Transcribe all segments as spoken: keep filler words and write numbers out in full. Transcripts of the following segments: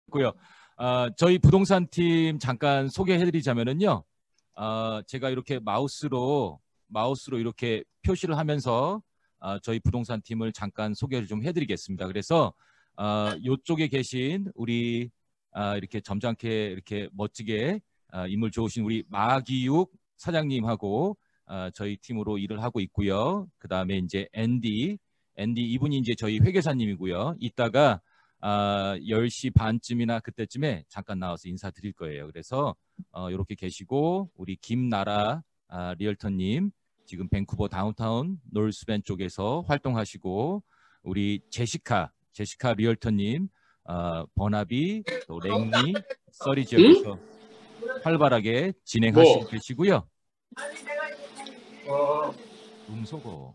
고요. 어, 저희 부동산 팀 잠깐 소개해드리자면은요. 어, 제가 이렇게 마우스로 마우스로 이렇게 표시를 하면서 어, 저희 부동산 팀을 잠깐 소개를 좀 해드리겠습니다. 그래서 어, 이쪽에 계신 우리 어, 이렇게 점잖게 이렇게 멋지게 어, 인물 좋으신 우리 마기욱 사장님하고 어, 저희 팀으로 일을 하고 있고요. 그 다음에 이제 앤디, 앤디 이분이 이제 저희 회계사님이고요. 이따가 아, 열 시 반쯤이나 그때쯤에 잠깐 나와서 인사드릴 거예요. 그래서 어, 이렇게 계시고 우리 김나라 아, 리얼터님 지금 밴쿠버 다운타운 노스밴 쪽에서 활동하시고 우리 제시카 제시카 리얼터님 어, 버나비 또 랭리 서리 지역에서 활발하게 진행하시고 뭐? 계시고요. 음소거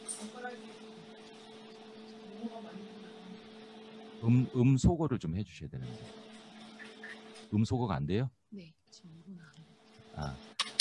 음, 음소거를 좀 해주셔야 되는데 음소거가 안 돼요? 네, 지금 이분 안 돼요. 아,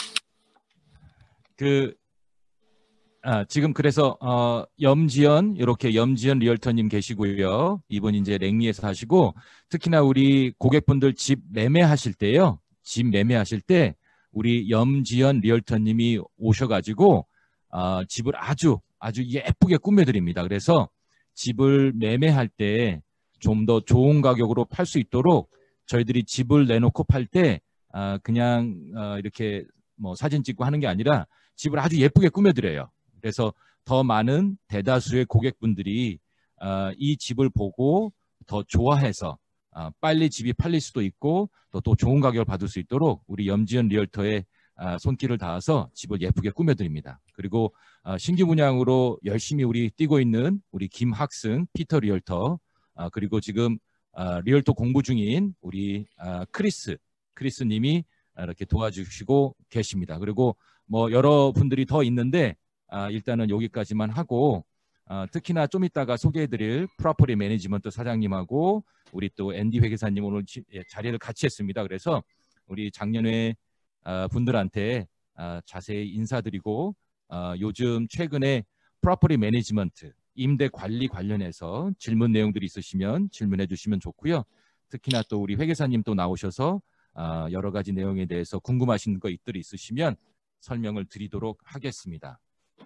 그, 아, 지금 그래서 어, 염지연 이렇게 염지연 리얼터님 계시고요. 이분 이제 랭리에서 하시고 특히나 우리 고객분들 집 매매하실 때요. 집 매매하실 때 우리 염지연 리얼터님이 오셔가지고 어, 집을 아주 아주 예쁘게 꾸며드립니다. 그래서 집을 매매할 때 좀 더 좋은 가격으로 팔 수 있도록 저희들이 집을 내놓고 팔 때 아, 그냥 어, 이렇게 뭐 사진 찍고 하는 게 아니라 집을 아주 예쁘게 꾸며드려요. 그래서 더 많은 대다수의 고객분들이 어, 이 집을 보고 더 좋아해서 어, 빨리 집이 팔릴 수도 있고 또, 또 좋은 가격을 받을 수 있도록 우리 염지연 리얼터의 어, 손길을 다해서 집을 예쁘게 꾸며드립니다. 그리고 어, 신규 분양으로 열심히 우리 뛰고 있는 우리 김학승 피터 리얼터 어, 그리고 지금 어, 리얼터 공부 중인 우리 어, 크리스 크리스 님이 이렇게 도와주시고 계십니다. 그리고 뭐 여러분들이 더 있는데 아, 일단은 여기까지만 하고 아, 특히나 좀 이따가 소개해드릴 프로퍼티 매니지먼트 사장님하고 우리 또 앤디 회계사님 오늘 지, 예, 자리를 같이 했습니다. 그래서 우리 작년에 아, 분들한테 아, 자세히 인사드리고 아, 요즘 최근에 프로퍼티 매니지먼트 임대 관리 관련해서 질문 내용들이 있으시면 질문해 주시면 좋고요. 특히나 또 우리 회계사님 또 나오셔서 아, 여러 가지 내용에 대해서 궁금하신 것들이 있으시면 설명을 드리도록 하겠습니다.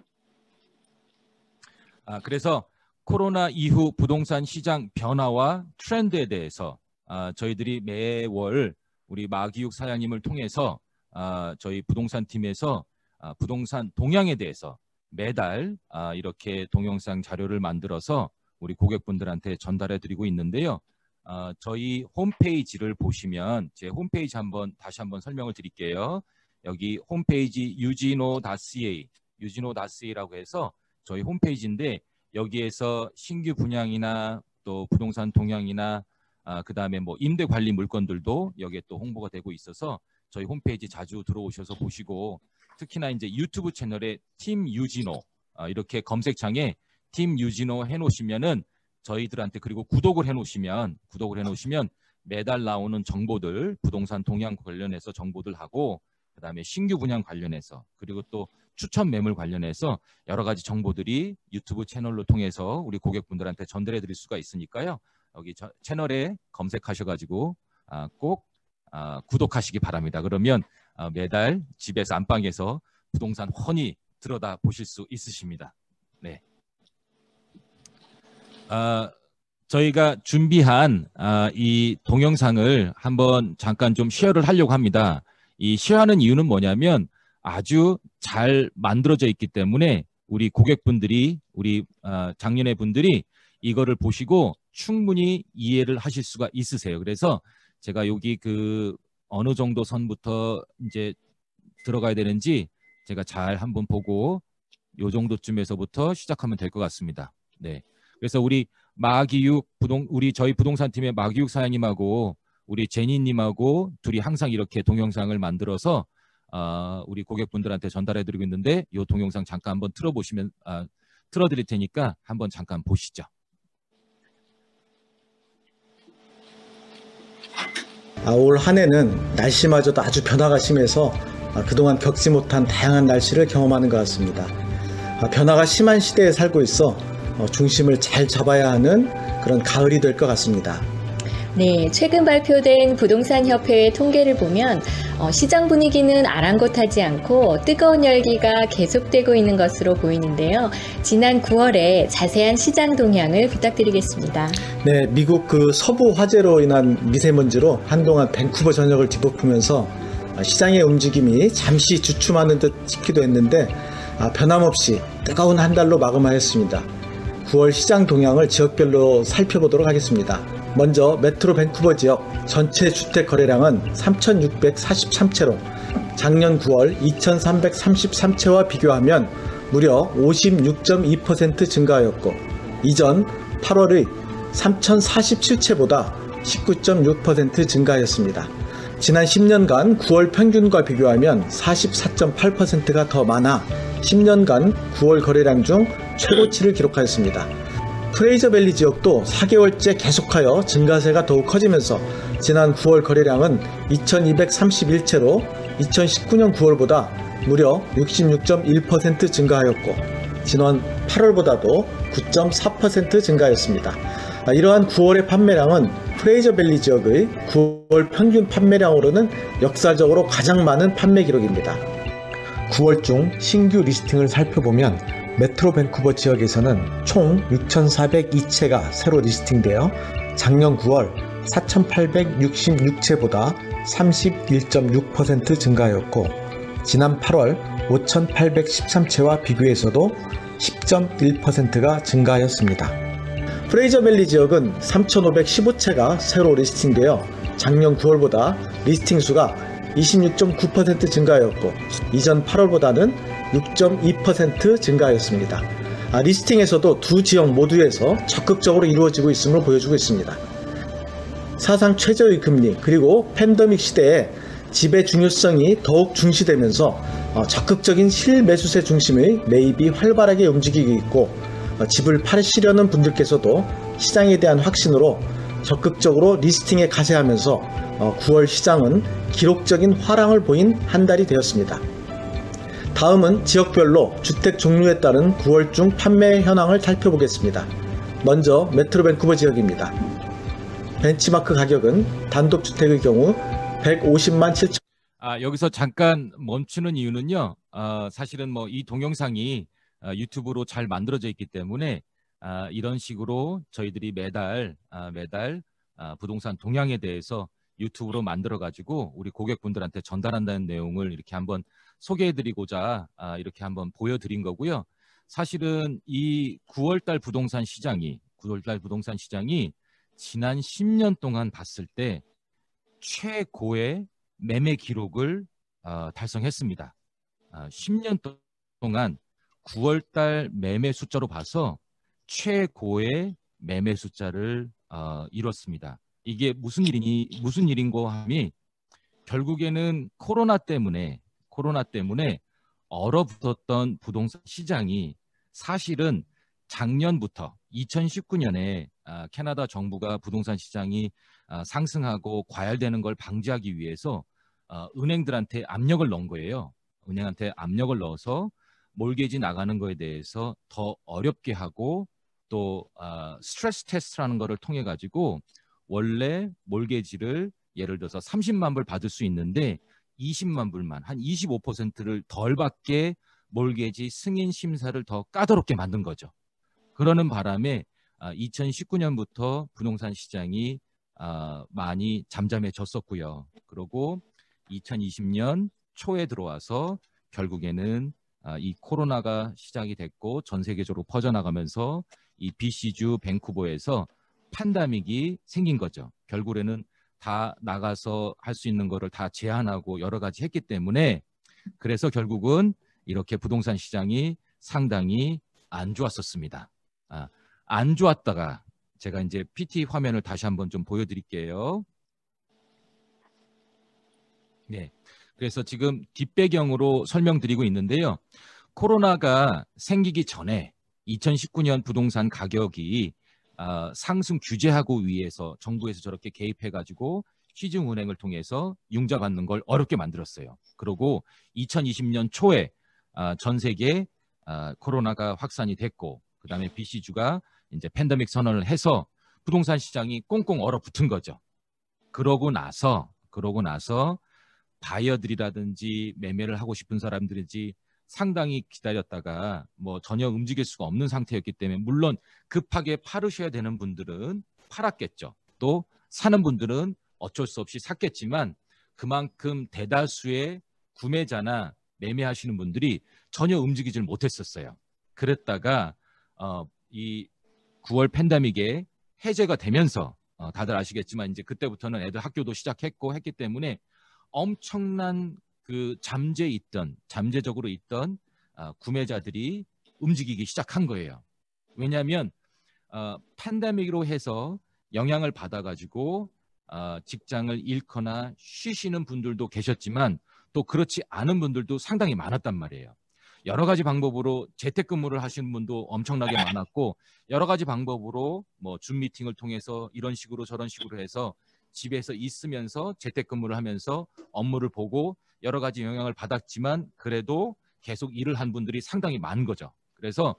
아, 그래서 코로나 이후 부동산 시장 변화와 트렌드에 대해서 아, 저희들이 매월 우리 마기욱 사장님을 통해서 아, 저희 부동산 팀에서 아, 부동산 동향에 대해서 매달 아, 이렇게 동영상 자료를 만들어서 우리 고객분들한테 전달해 드리고 있는데요. 어, 저희 홈페이지를 보시면 제 홈페이지 한번 다시 한번 설명을 드릴게요. 여기 홈페이지 유지노 닷씨에이 유지노 닷씨에이라고 해서 저희 홈페이지인데 여기에서 신규 분양이나 또 부동산 동향이나 아, 그 다음에 뭐 임대 관리 물건들도 여기에 또 홍보가 되고 있어서 저희 홈페이지 자주 들어오셔서 보시고 특히나 이제 유튜브 채널에 팀 유지노 아, 이렇게 검색창에 팀 유지노 해놓으시면은 저희들한테 그리고 구독을 해놓으시면 구독을 해놓으시면 매달 나오는 정보들 부동산 동향 관련해서 정보들 하고 그 다음에 신규 분양 관련해서 그리고 또 추천 매물 관련해서 여러 가지 정보들이 유튜브 채널로 통해서 우리 고객분들한테 전달해 드릴 수가 있으니까요. 여기 저, 채널에 검색하셔가지고 아, 꼭 아, 구독하시기 바랍니다. 그러면 아, 매달 집에서 안방에서 부동산 훤히 들여다 보실 수 있으십니다. 네. 아, 저희가 준비한 아, 이 동영상을 한번 잠깐 좀 쉐어를 하려고 합니다. 이 쉐어하는 이유는 뭐냐면 아주 잘 만들어져 있기 때문에 우리 고객분들이 우리 아, 작년의 분들이 이거를 보시고 충분히 이해를 하실 수가 있으세요. 그래서 제가 여기 그 어느 정도 선부터 이제 들어가야 되는지 제가 잘 한번 보고 요 정도쯤에서부터 시작하면 될 것 같습니다. 네. 그래서 우리 마기욱 부동 우리 저희 부동산 팀의 마기욱 사장님하고 우리 제니님하고 둘이 항상 이렇게 동영상을 만들어서 어, 우리 고객분들한테 전달해드리고 있는데 이 동영상 잠깐 한번 틀어보시면 아, 틀어드릴 테니까 한번 잠깐 보시죠. 아, 올 한 해는 날씨마저도 아주 변화가 심해서 아, 그동안 겪지 못한 다양한 날씨를 경험하는 것 같습니다. 아, 변화가 심한 시대에 살고 있어 어, 중심을 잘 잡아야 하는 그런 가을이 될 것 같습니다. 네, 최근 발표된 부동산협회의 통계를 보면 어, 시장 분위기는 아랑곳하지 않고 뜨거운 열기가 계속되고 있는 것으로 보이는데요. 지난 구월에 자세한 시장 동향을 부탁드리겠습니다. 네, 미국 그 서부 화재로 인한 미세먼지로 한동안 밴쿠버 전역을 뒤덮으면서 시장의 움직임이 잠시 주춤하는 듯 싶기도 했는데 변함없이 뜨거운 한 달로 마감하였습니다. 구월 시장 동향을 지역별로 살펴보도록 하겠습니다. 먼저 메트로 밴쿠버 지역 전체 주택 거래량은 삼천육백사십삼 채로 작년 구월 이천삼백삼십삼 채와 비교하면 무려 오십육 점 이 퍼센트 증가하였고 이전 팔월의 삼천사십칠 채보다 십구 점 육 퍼센트 증가하였습니다. 지난 십 년간 구월 평균과 비교하면 사십사 점 팔 퍼센트가 더 많아 십 년간 구월 거래량 중 최고치를 기록하였습니다. 프레이저밸리 지역도 사 개월째 계속하여 증가세가 더욱 커지면서 지난 구월 거래량은 이천이백삼십일 채로 이천십구 년 구월보다 무려 육십육 점 일 퍼센트 증가하였고 지난 팔월보다도 구 점 사 퍼센트 증가하였습니다. 이러한 구월의 판매량은 프레이저밸리 지역의 구월 평균 판매량으로는 역사적으로 가장 많은 판매 기록입니다. 구월 중 신규 리스팅을 살펴보면 메트로 밴쿠버 지역에서는 총 육천사백이 채가 새로 리스팅되어 작년 구월 사천팔백육십육 채보다 삼십일 점 육 퍼센트 증가하였고 지난 팔월 오천팔백십삼 채와 비교해서도 십 점 일 퍼센트가 증가하였습니다. 프레이저밸리 지역은 삼천오백십오 채가 새로 리스팅되어 작년 구월보다 리스팅 수가 이십육 점 구 퍼센트 증가하였고 이전 팔월보다는 육 점 이 퍼센트 증가하였습니다. 아, 리스팅에서도 두 지역 모두에서 적극적으로 이루어지고 있음을 보여주고 있습니다. 사상 최저의 금리 그리고 팬데믹 시대에 집의 중요성이 더욱 중시되면서 어, 적극적인 실매수세 중심의 매입이 활발하게 움직이고 있고 어, 집을 파시려는 분들께서도 시장에 대한 확신으로 적극적으로 리스팅에 가세하면서 어, 구월 시장은 기록적인 화랑을 보인 한 달이 되었습니다. 다음은 지역별로 주택 종류에 따른 구월 중 판매 현황을 살펴보겠습니다. 먼저 메트로 밴쿠버 지역입니다. 벤치마크 가격은 단독주택의 경우 백오십만 칠천. 아, 여기서 잠깐 멈추는 이유는요. 어, 사실은 뭐 이 동영상이 어, 유튜브로 잘 만들어져 있기 때문에 아, 이런 식으로 저희들이 매달 아, 매달 아, 부동산 동향에 대해서 유튜브로 만들어 가지고 우리 고객분들한테 전달한다는 내용을 이렇게 한번 소개해드리고자 아, 이렇게 한번 보여드린 거고요. 사실은 이 구월달 부동산 시장이 구월달 부동산 시장이 지난 십 년 동안 봤을 때 최고의 매매 기록을 어, 달성했습니다. 어, 십 년 동안 구월달 매매 숫자로 봐서 최고의 매매 숫자를 어, 이뤘습니다. 이게 무슨 일이니 무슨 일인고 하면 결국에는 코로나 때문에 코로나 때문에 얼어붙었던 부동산 시장이 사실은 작년부터 이천십구 년에 아, 캐나다 정부가 부동산 시장이 아, 상승하고 과열되는 걸 방지하기 위해서 어, 은행들한테 압력을 넣은 거예요. 은행한테 압력을 넣어서 몰개지 나가는 거에 대해서 더 어렵게 하고 또 어, 스트레스 테스트라는 거를 통해 가지고 원래 몰개지를 예를 들어서 삼십만 불 받을 수 있는데 이십만 불만 한 이십오 퍼센트를 덜 받게 몰개지 승인 심사를 더 까다롭게 만든 거죠. 그러는 바람에 아, 이천십구 년부터 부동산 시장이 아, 많이 잠잠해졌었고요. 그리고 이천이십 년 초에 들어와서 결국에는 아, 이 코로나가 시작이 됐고 전 세계적으로 퍼져나가면서 이 비씨주 밴쿠버에서 팬데믹이 생긴 거죠. 결국에는 다 나가서 할 수 있는 거를 다 제한하고 여러 가지 했기 때문에 그래서 결국은 이렇게 부동산 시장이 상당히 안 좋았었습니다. 아, 안 좋았다가 제가 이제 피티 화면을 다시 한번 좀 보여드릴게요. 네, 그래서 지금 뒷배경으로 설명드리고 있는데요. 코로나가 생기기 전에 이천십구 년 부동산 가격이 어, 상승 규제하고 위해서 정부에서 저렇게 개입해가지고 시중은행을 통해서 융자 받는 걸 어렵게 만들었어요. 그리고 이천이십 년 초에 어, 전 세계 어, 코로나가 확산이 됐고 그 다음에 비씨주가 이제 팬데믹 선언을 해서 부동산 시장이 꽁꽁 얼어붙은 거죠. 그러고 나서 그러고 나서 바이어들이라든지 매매를 하고 싶은 사람들인지 상당히 기다렸다가 뭐 전혀 움직일 수가 없는 상태였기 때문에 물론 급하게 팔으셔야 되는 분들은 팔았겠죠. 또 사는 분들은 어쩔 수 없이 샀겠지만 그만큼 대다수의 구매자나 매매하시는 분들이 전혀 움직이질 못했었어요. 그랬다가 어, 이 구월 팬데믹에 해제가 되면서 어, 다들 아시겠지만 이제 그때부터는 애들 학교도 시작했고 했기 때문에 엄청난 그 잠재 있던 잠재적으로 있던 어, 구매자들이 움직이기 시작한 거예요. 왜냐하면 어, 팬데믹으로 해서 영향을 받아가지고 어, 직장을 잃거나 쉬시는 분들도 계셨지만 또 그렇지 않은 분들도 상당히 많았단 말이에요. 여러 가지 방법으로 재택근무를 하시는 분도 엄청나게 많았고 여러 가지 방법으로 뭐 줌 미팅을 통해서 이런 식으로 저런 식으로 해서 집에서 있으면서 재택근무를 하면서 업무를 보고 여러 가지 영향을 받았지만 그래도 계속 일을 한 분들이 상당히 많은 거죠. 그래서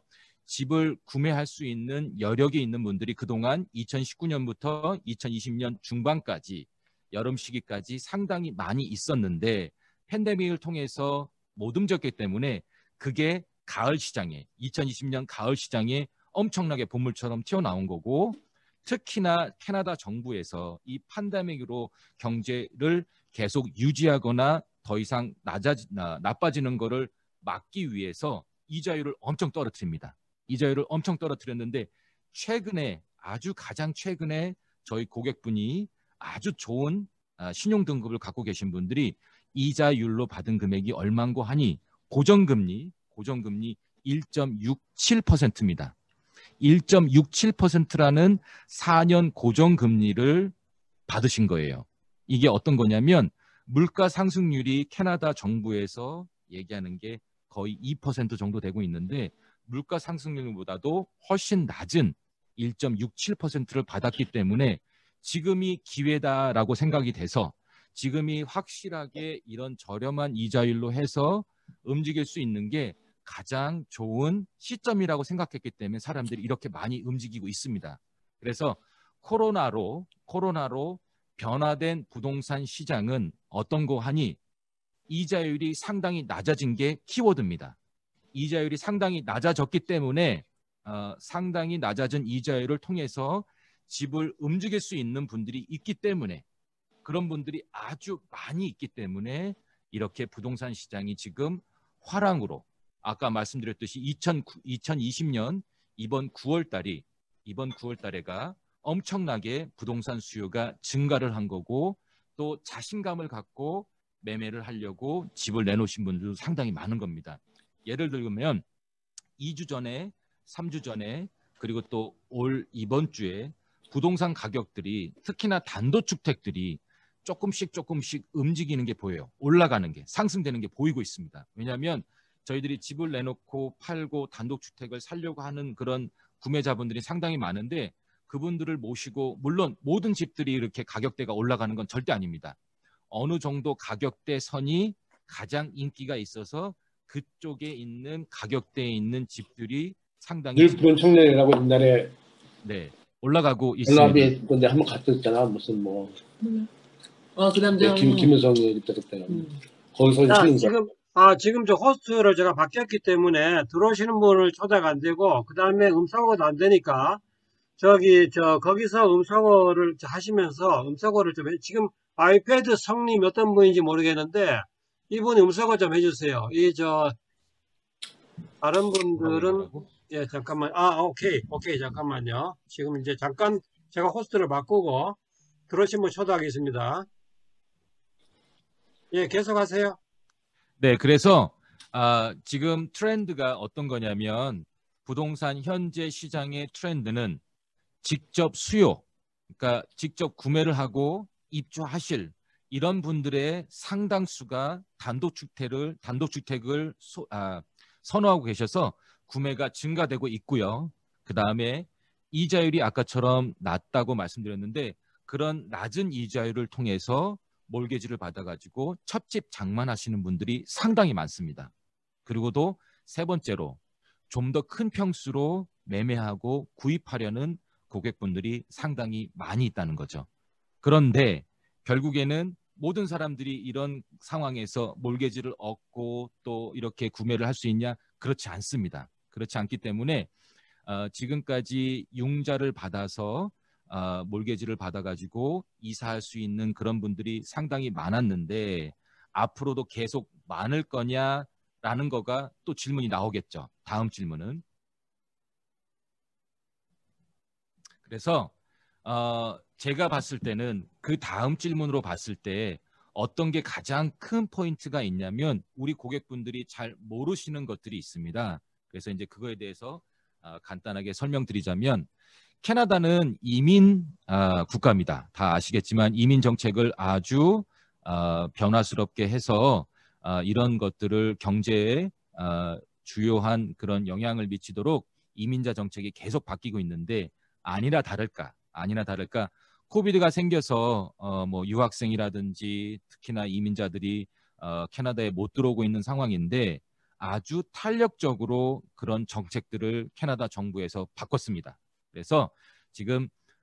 집을 구매할 수 있는 여력이 있는 분들이 그동안 이천십구 년부터 이천이십 년 중반까지 여름 시기까지 상당히 많이 있었는데 팬데믹을 통해서 못 움직였기 때문에 그게 가을 시장에 이천이십 년 가을 시장에 엄청나게 본물처럼 튀어나온 거고 특히나 캐나다 정부에서 이 팬데믹으로 경제를 계속 유지하거나 더 이상 낮아, 나빠지는 거를 막기 위해서 이자율을 엄청 떨어뜨립니다. 이자율을 엄청 떨어뜨렸는데 최근에 아주 가장 최근에 저희 고객분이 아주 좋은 신용등급을 갖고 계신 분들이 이자율로 받은 금액이 얼마인고 하니 고정금리, 고정금리 일 점 육칠 퍼센트입니다. 일 점 육칠 퍼센트라는 사 년 고정금리를 받으신 거예요. 이게 어떤 거냐면 물가 상승률이 캐나다 정부에서 얘기하는 게 거의 이 퍼센트 정도 되고 있는데 물가 상승률보다도 훨씬 낮은 일 점 육칠 퍼센트를 받았기 때문에 지금이 기회다라고 생각이 돼서 지금이 확실하게 이런 저렴한 이자율로 해서 움직일 수 있는 게 가장 좋은 시점이라고 생각했기 때문에 사람들이 이렇게 많이 움직이고 있습니다. 그래서 코로나로 코로나로 변화된 부동산 시장은 어떤 거 하니 이자율이 상당히 낮아진 게 키워드입니다. 이자율이 상당히 낮아졌기 때문에 어, 상당히 낮아진 이자율을 통해서 집을 움직일 수 있는 분들이 있기 때문에 그런 분들이 아주 많이 있기 때문에 이렇게 부동산 시장이 지금 화랑으로 아까 말씀드렸듯이 이천이십 년 이번 구월 달이 이번 구월 달에가 엄청나게 부동산 수요가 증가를 한 거고 또 자신감을 갖고 매매를 하려고 집을 내놓으신 분들도 상당히 많은 겁니다. 예를 들면 이 주 전에, 삼 주 전에 그리고 또 올 이번 주에 부동산 가격들이 특히나 단독주택들이 조금씩 조금씩 움직이는 게 보여요. 올라가는 게, 상승되는 게 보이고 있습니다. 왜냐하면 저희들이 집을 내놓고 팔고 단독주택을 살려고 하는 그런 구매자분들이 상당히 많은데 그분들을 모시고 물론 모든 집들이 이렇게 가격대가 올라가는 건 절대 아닙니다. 어느 정도 가격대 선이 가장 인기가 있어서 그쪽에 있는 가격대에 있는 집들이 상당히 늘부른 청년이라고 옛날에 네, 올라가고 있습니다. 연합이 근데 한번 갔었잖아. 무슨 뭐 어, 그 남자. 네, 김 김은성이 그때 그때 음. 거기서 자, 찍은 거. 지금, 아, 지금 저 호스트를 제가 바뀌었기 때문에 들어오시는 분을 초대가 안 되고, 그 다음에 음성어도 안 되니까, 저기, 저, 거기서 음성어를 하시면서 음성어를 좀 해, 지금 아이패드 성님 어떤 분인지 모르겠는데, 이분 음성어 좀 해주세요. 이, 저, 다른 분들은, 예, 잠깐만, 아, 오케이, 오케이, 잠깐만요. 지금 이제 잠깐 제가 호스트를 바꾸고, 들어오신 분 초대하겠습니다. 예, 계속하세요. 네, 그래서 아, 지금 트렌드가 어떤 거냐면 부동산 현재 시장의 트렌드는 직접 수요, 그러니까 직접 구매를 하고 입주하실 이런 분들의 상당수가 단독주택을 단독주택을 소, 아, 선호하고 계셔서 구매가 증가되고 있고요. 그 다음에 이자율이 아까처럼 낮다고 말씀드렸는데 그런 낮은 이자율을 통해서 몰개지를 받아가지고 첫집 장만하시는 분들이 상당히 많습니다. 그리고도 세 번째로 좀 더 큰 평수로 매매하고 구입하려는 고객분들이 상당히 많이 있다는 거죠. 그런데 결국에는 모든 사람들이 이런 상황에서 몰개지를 얻고 또 이렇게 구매를 할 수 있냐? 그렇지 않습니다. 그렇지 않기 때문에 어, 지금까지 융자를 받아서 어, 몰개지를 받아가지고 이사할 수 있는 그런 분들이 상당히 많았는데 앞으로도 계속 많을 거냐라는 거가 또 질문이 나오겠죠. 다음 질문은. 그래서 어, 제가 봤을 때는 그 다음 질문으로 봤을 때 어떤 게 가장 큰 포인트가 있냐면 우리 고객분들이 잘 모르시는 것들이 있습니다. 그래서 이제 그거에 대해서 어, 간단하게 설명드리자면 캐나다는 이민 어, 국가입니다. 다 아시겠지만 이민 정책을 아주 어, 변화스럽게 해서 어, 이런 것들을 경제에 어, 주요한 그런 영향을 미치도록 이민자 정책이 계속 바뀌고 있는데 아니나 다를까 아니나 다를까 코비드가 생겨서 어, 뭐 유학생이라든지 특히나 이민자들이 어, 캐나다에 못 들어오고 있는 상황인데 아주 탄력적으로 그런 정책들을 캐나다 정부에서 바꿨습니다. 그래서 지금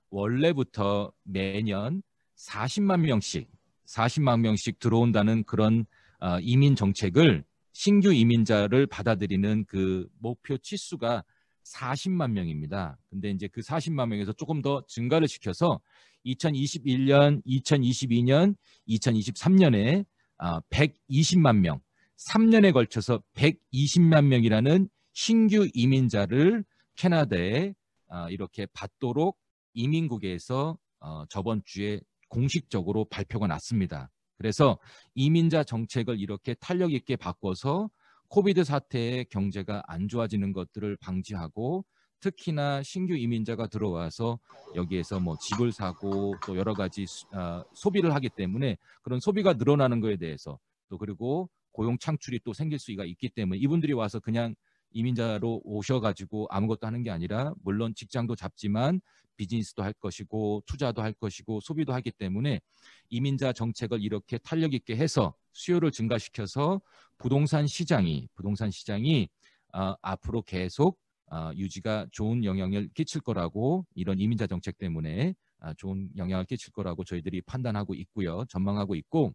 원래부터 매년 사십만 명씩 사십만 명씩 들어온다는 그런 어, 이민 정책을 신규 이민자를 받아들이는 그 목표 치수가 사십만 명입니다. 근데 이제 그 사십만 명에서 조금 더 증가를 시켜서 이천이십일 년, 이천이십이 년, 이천이십삼 년에 어, 백이십만 명, 삼 년에 걸쳐서 백이십만 명이라는 신규 이민자를 캐나다에 어, 이렇게 받도록 이민국에서 어, 저번 주에 공식적으로 발표가 났습니다. 그래서 이민자 정책을 이렇게 탄력 있게 바꿔서 코비드 사태에 경제가 안 좋아지는 것들을 방지하고 특히나 신규 이민자가 들어와서 여기에서 뭐 집을 사고 또 여러 가지 어, 소비를 하기 때문에 그런 소비가 늘어나는 것에 대해서 또 그리고 고용 창출이 또 생길 수가 있기 때문에 이분들이 와서 그냥 이민자로 오셔가지고 아무것도 하는 게 아니라 물론 직장도 잡지만 비즈니스도 할 것이고 투자도 할 것이고 소비도 하기 때문에 이민자 정책을 이렇게 탄력 있게 해서 수요를 증가시켜서 부동산 시장이 부동산 시장이 어, 앞으로 계속 어, 유지가 좋은 영향을 끼칠 거라고 이런 이민자 정책 때문에 어, 좋은 영향을 끼칠 거라고 저희들이 판단하고 있고요. 전망하고 있고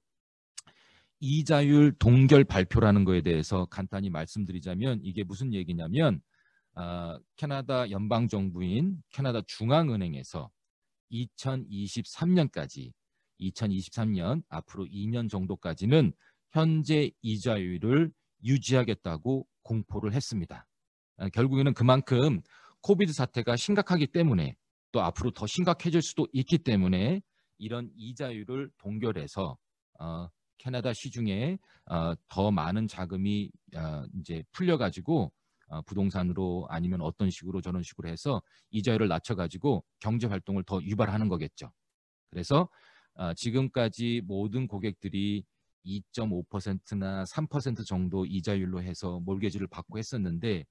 이자율 동결 발표라는 거에 대해서 간단히 말씀드리자면 이게 무슨 얘기냐면 어, 캐나다 연방정부인 캐나다 중앙은행에서 이천이십삼 년까지 이천이십삼 년 앞으로 이 년 정도까지는 현재 이자율을 유지하겠다고 공포를 했습니다. 어, 결국에는 그만큼 코비드 사태가 심각하기 때문에 또 앞으로 더 심각해질 수도 있기 때문에 이런 이자율을 동결해서 어, 캐나다 시중에 어, 더 많은 자금이 어, 이제 풀려가지고 어, 부동산으로 아니면 어떤 식으로 저런 식으로 해서 이자율을 낮춰가지고 경제 활동을 더 유발하는 거겠죠. 그래서 어, 지금까지 모든 고객들이 이 점 오 퍼센트나 삼 퍼센트 정도 이자율로 해서 몰개지를 받고 했었는데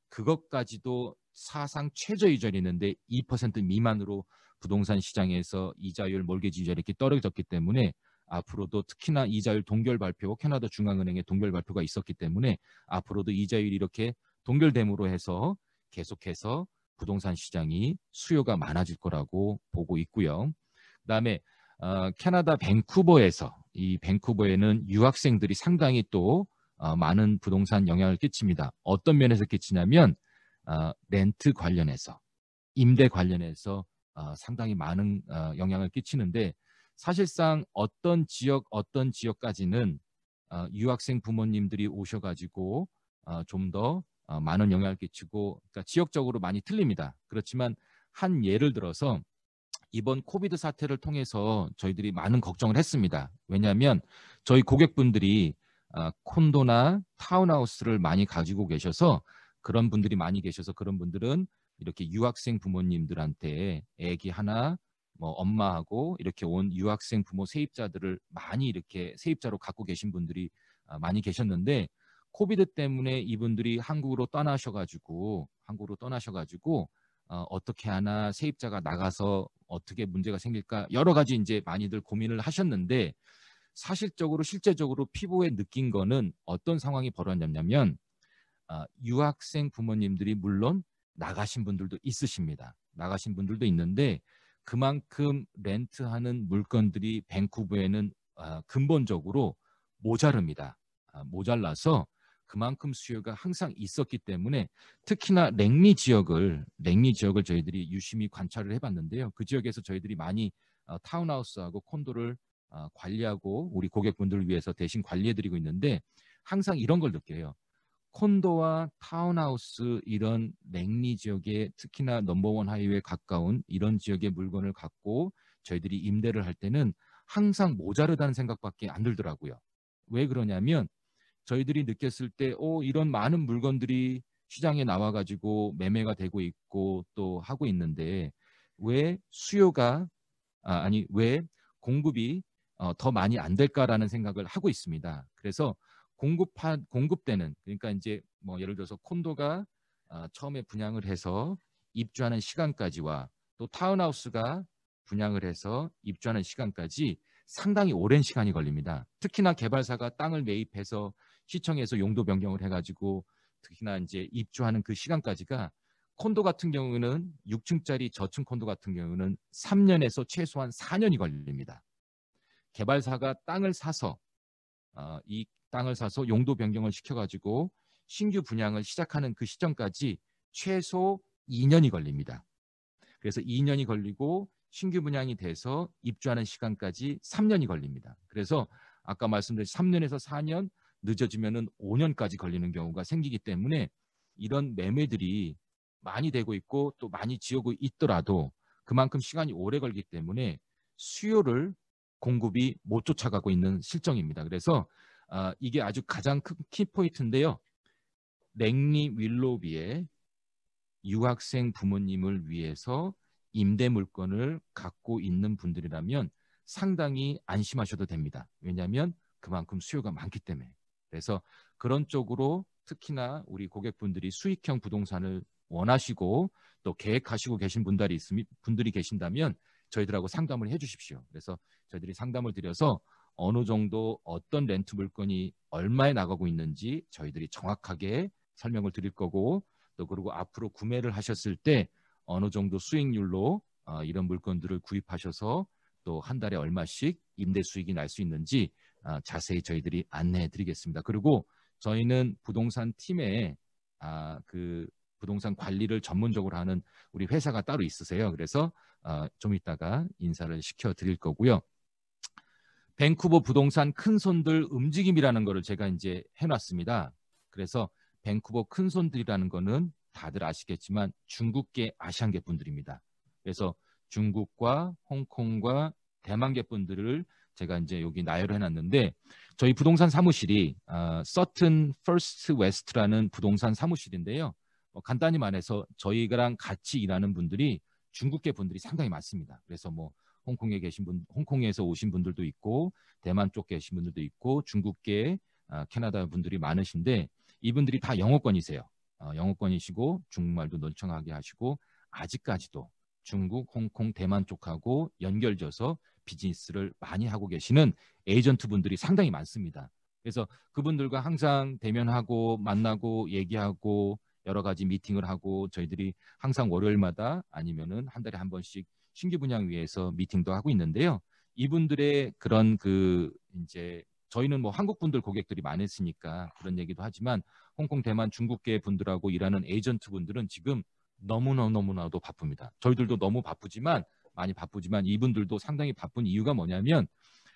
그것까지도 사상 최저 이자율이었는데 이 퍼센트 미만으로 부동산 시장에서 이자율 몰개지 이자율이 이렇게 떨어졌기 때문에 앞으로도 특히나 이자율 동결 발표, 캐나다 중앙은행의 동결 발표가 있었기 때문에 앞으로도 이자율이 이렇게 동결됨으로 해서 계속해서 부동산 시장이 수요가 많아질 거라고 보고 있고요. 그다음에 어, 캐나다 밴쿠버에서 이 밴쿠버에는 유학생들이 상당히 또 어, 많은 부동산 영향을 끼칩니다. 어떤 면에서 끼치냐면 어, 렌트 관련해서, 임대 관련해서 어, 상당히 많은 어, 영향을 끼치는데 사실상 어떤 지역 어떤 지역까지는 어, 유학생 부모님들이 오셔가지고 어, 좀 더 어, 많은 영향을 끼치고 그러니까 지역적으로 많이 틀립니다. 그렇지만 한 예를 들어서 이번 코비드 사태를 통해서 저희들이 많은 걱정을 했습니다. 왜냐하면 저희 고객분들이 어, 콘도나 타운하우스를 많이 가지고 계셔서 그런 분들이 많이 계셔서 그런 분들은 이렇게 유학생 부모님들한테 애기 하나 뭐 엄마하고 이렇게 온 유학생 부모 세입자들을 많이 이렇게 세입자로 갖고 계신 분들이 많이 계셨는데 코비드 때문에 이분들이 한국으로 떠나셔가지고 한국으로 떠나셔가지고 어, 어떻게 하나 세입자가 나가서 어떻게 문제가 생길까 여러 가지 이제 많이들 고민을 하셨는데 사실적으로 실제적으로 피부에 느낀 거는 어떤 상황이 벌어졌냐면 어, 유학생 부모님들이 물론 나가신 분들도 있으십니다. 나가신 분들도 있는데 그만큼 렌트하는 물건들이 밴쿠버에는 어, 근본적으로 모자릅니다. 아, 모자라서 그만큼 수요가 항상 있었기 때문에 특히나 랭리 지역을 랭리 지역을 저희들이 유심히 관찰을 해봤는데요. 그 지역에서 저희들이 많이 어, 타운하우스하고 콘도를 어, 관리하고 우리 고객분들을 위해서 대신 관리해드리고 있는데 항상 이런 걸 느껴요. 콘도와 타운하우스 이런 랭리 지역에 특히나 넘버원 하이웨이에 가까운 이런 지역의 물건을 갖고 저희들이 임대를 할 때는 항상 모자르다는 생각밖에 안 들더라고요. 왜 그러냐면 저희들이 느꼈을 때 오, 이런 많은 물건들이 시장에 나와가지고 매매가 되고 있고 또 하고 있는데 왜 수요가 아, 아니 왜 공급이 어, 더 많이 안 될까라는 생각을 하고 있습니다. 그래서 공급한 공급되는 그러니까 이제 뭐 예를 들어서 콘도가 어, 처음에 분양을 해서 입주하는 시간까지와 또 타운하우스가 분양을 해서 입주하는 시간까지 상당히 오랜 시간이 걸립니다. 특히나 개발사가 땅을 매입해서 시청에서 용도 변경을 해가지고 특히나 이제 입주하는 그 시간까지가 콘도 같은 경우는 육 층짜리 저층 콘도 같은 경우는 삼 년에서 최소한 사 년이 걸립니다. 개발사가 땅을 사서 어, 이 땅을 사서 용도 변경을 시켜가지고 신규 분양을 시작하는 그 시점까지 최소 이 년이 걸립니다. 그래서 이 년이 걸리고 신규 분양이 돼서 입주하는 시간까지 삼 년이 걸립니다. 그래서 아까 말씀드린 삼 년에서 사 년, 늦어지면은 오 년까지 걸리는 경우가 생기기 때문에 이런 매매들이 많이 되고 있고 또 많이 지어고 있더라도 그만큼 시간이 오래 걸리기 때문에 수요를 공급이 못 쫓아가고 있는 실정입니다. 그래서 어, 이게 아주 가장 큰 키포인트인데요. 랭리 윌로비에 유학생 부모님을 위해서 임대 물건을 갖고 있는 분들이라면 상당히 안심하셔도 됩니다. 왜냐하면 그만큼 수요가 많기 때문에. 그래서 그런 쪽으로 특히나 우리 고객분들이 수익형 부동산을 원하시고 또 계획하시고 계신 분들이 있으면 분들이 계신다면 저희들하고 상담을 해주십시오. 그래서 저희들이 상담을 드려서 어느 정도 어떤 렌트 물건이 얼마에 나가고 있는지 저희들이 정확하게 설명을 드릴 거고 또 그리고 앞으로 구매를 하셨을 때 어느 정도 수익률로 어, 이런 물건들을 구입하셔서 또 한 달에 얼마씩 임대 수익이 날 수 있는지 어, 자세히 저희들이 안내해 드리겠습니다. 그리고 저희는 부동산 팀에 아, 그 부동산 관리를 전문적으로 하는 우리 회사가 따로 있으세요. 그래서 어, 좀 이따가 인사를 시켜 드릴 거고요. 밴쿠버 부동산 큰손들 움직임이라는 거를 제가 이제 해놨습니다. 그래서 밴쿠버 큰손들이라는 거는 다들 아시겠지만 중국계 아시안계 분들입니다. 그래서 중국과 홍콩과 대만계 분들을 제가 이제 여기 나열을 해놨는데 저희 부동산 사무실이 어, 서튼 퍼스트 웨스트라는 부동산 사무실인데요. 어, 간단히 말해서 저희랑 같이 일하는 분들이 중국계 분들이 상당히 많습니다. 그래서 뭐 홍콩에 계신 분, 홍콩에서 오신 분들도 있고 대만 쪽 계신 분들도 있고 중국계 어, 캐나다 분들이 많으신데 이분들이 다 영어권이세요. 어, 영어권이시고 중국말도 널쩡하게 하시고 아직까지도 중국, 홍콩, 대만 쪽하고 연결져서 비즈니스를 많이 하고 계시는 에이전트 분들이 상당히 많습니다. 그래서 그분들과 항상 대면하고 만나고 얘기하고 여러 가지 미팅을 하고 저희들이 항상 월요일마다 아니면은 한 달에 한 번씩 신규 분양 위해서 미팅도 하고 있는데요. 이분들의 그런 그 이제 저희는 뭐 한국 분들 고객들이 많으시니까 그런 얘기도 하지만 홍콩, 대만, 중국계 분들하고 일하는 에이전트 분들은 지금 너무너무너무나도 바쁩니다. 저희들도 너무 바쁘지만 많이 바쁘지만 이분들도 상당히 바쁜 이유가 뭐냐면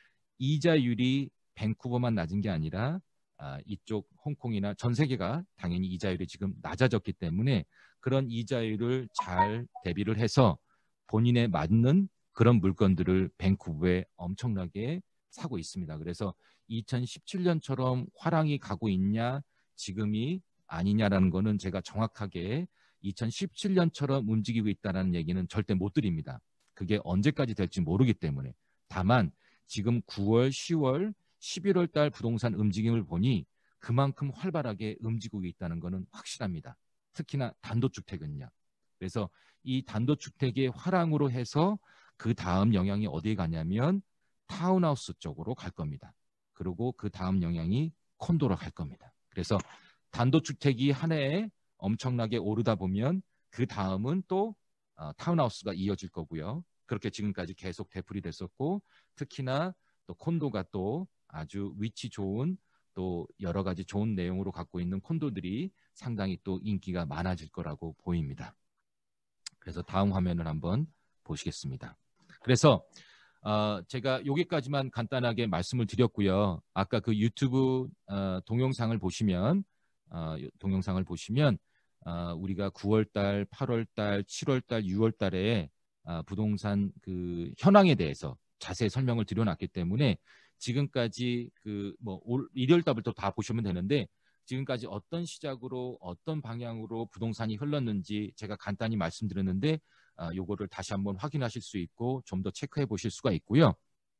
이자율이 밴쿠버만 낮은 게 아니라 아, 이쪽 홍콩이나 전 세계가 당연히 이자율이 지금 낮아졌기 때문에 그런 이자율을 잘 대비를 해서 본인에 맞는 그런 물건들을 밴쿠버에 엄청나게 사고 있습니다. 그래서 이천십칠 년처럼 화랑이 가고 있냐 지금이 아니냐라는 거는 제가 정확하게 이천십칠 년처럼 움직이고 있다는 얘기는 절대 못 드립니다. 그게 언제까지 될지 모르기 때문에. 다만 지금 구월, 시월, 십일월 달 부동산 움직임을 보니 그만큼 활발하게 움직이고 있다는 것은 확실합니다. 특히나 단독주택은요. 그래서 이 단독주택의 화랑으로 해서 그 다음 영향이 어디에 가냐면 타운하우스 쪽으로 갈 겁니다. 그리고 그 다음 영향이 콘도로 갈 겁니다. 그래서 단독주택이 한 해에 엄청나게 오르다 보면 그 다음은 또 어, 타운하우스가 이어질 거고요. 그렇게 지금까지 계속 되풀이 됐었고 특히나 또 콘도가 또 아주 위치 좋은 또 여러 가지 좋은 내용으로 갖고 있는 콘도들이 상당히 또 인기가 많아질 거라고 보입니다. 그래서 다음 화면을 한번 보시겠습니다. 그래서 어, 제가 여기까지만 간단하게 말씀을 드렸고요. 아까 그 유튜브 어, 동영상을 보시면 어, 동영상을 보시면 어, 우리가 구월달, 팔월달, 칠월달, 유월달에 어, 부동산 그 현황에 대해서 자세히 설명을 드려놨기 때문에 지금까지 그 뭐 일월달부터 다 보시면 되는데 지금까지 어떤 시작으로 어떤 방향으로 부동산이 흘렀는지 제가 간단히 말씀드렸는데 어, 요거를 다시 한번 확인하실 수 있고 좀 더 체크해 보실 수가 있고요.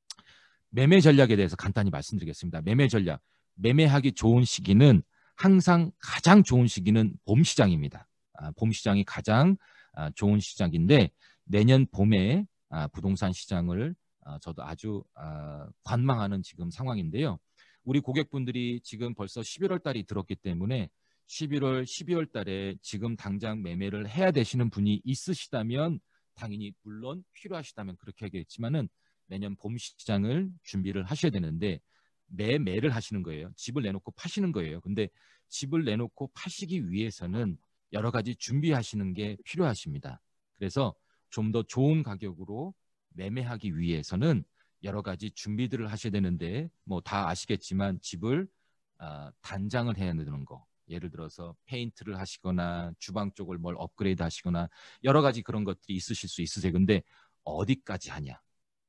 매매 전략에 대해서 간단히 말씀드리겠습니다. 매매 전략. 매매하기 좋은 시기는 항상 가장 좋은 시기는 봄 시장입니다. 아, 봄 시장이 가장 아, 좋은 시장인데 내년 봄에 아, 부동산 시장을 아, 저도 아주 아, 관망하는 지금 상황인데요. 우리 고객분들이 지금 벌써 십일월 달이 들었기 때문에 십일월, 십이월 달에 지금 당장 매매를 해야 되시는 분이 있으시다면 당연히 물론 필요하시다면 그렇게 하겠지만은 내년 봄 시장을 준비를 하셔야 되는데 매매를 하시는 거예요. 집을 내놓고 파시는 거예요. 근데 집을 내놓고 파시기 위해서는 여러 가지 준비하시는 게 필요하십니다. 그래서 좀 더 좋은 가격으로 매매하기 위해서는 여러 가지 준비들을 하셔야 되는데 뭐 다 아시겠지만 집을 아, 단장을 해야 되는 거. 예를 들어서 페인트를 하시거나 주방 쪽을 뭘 업그레이드 하시거나 여러 가지 그런 것들이 있으실 수 있으세요. 근데 어디까지 하냐?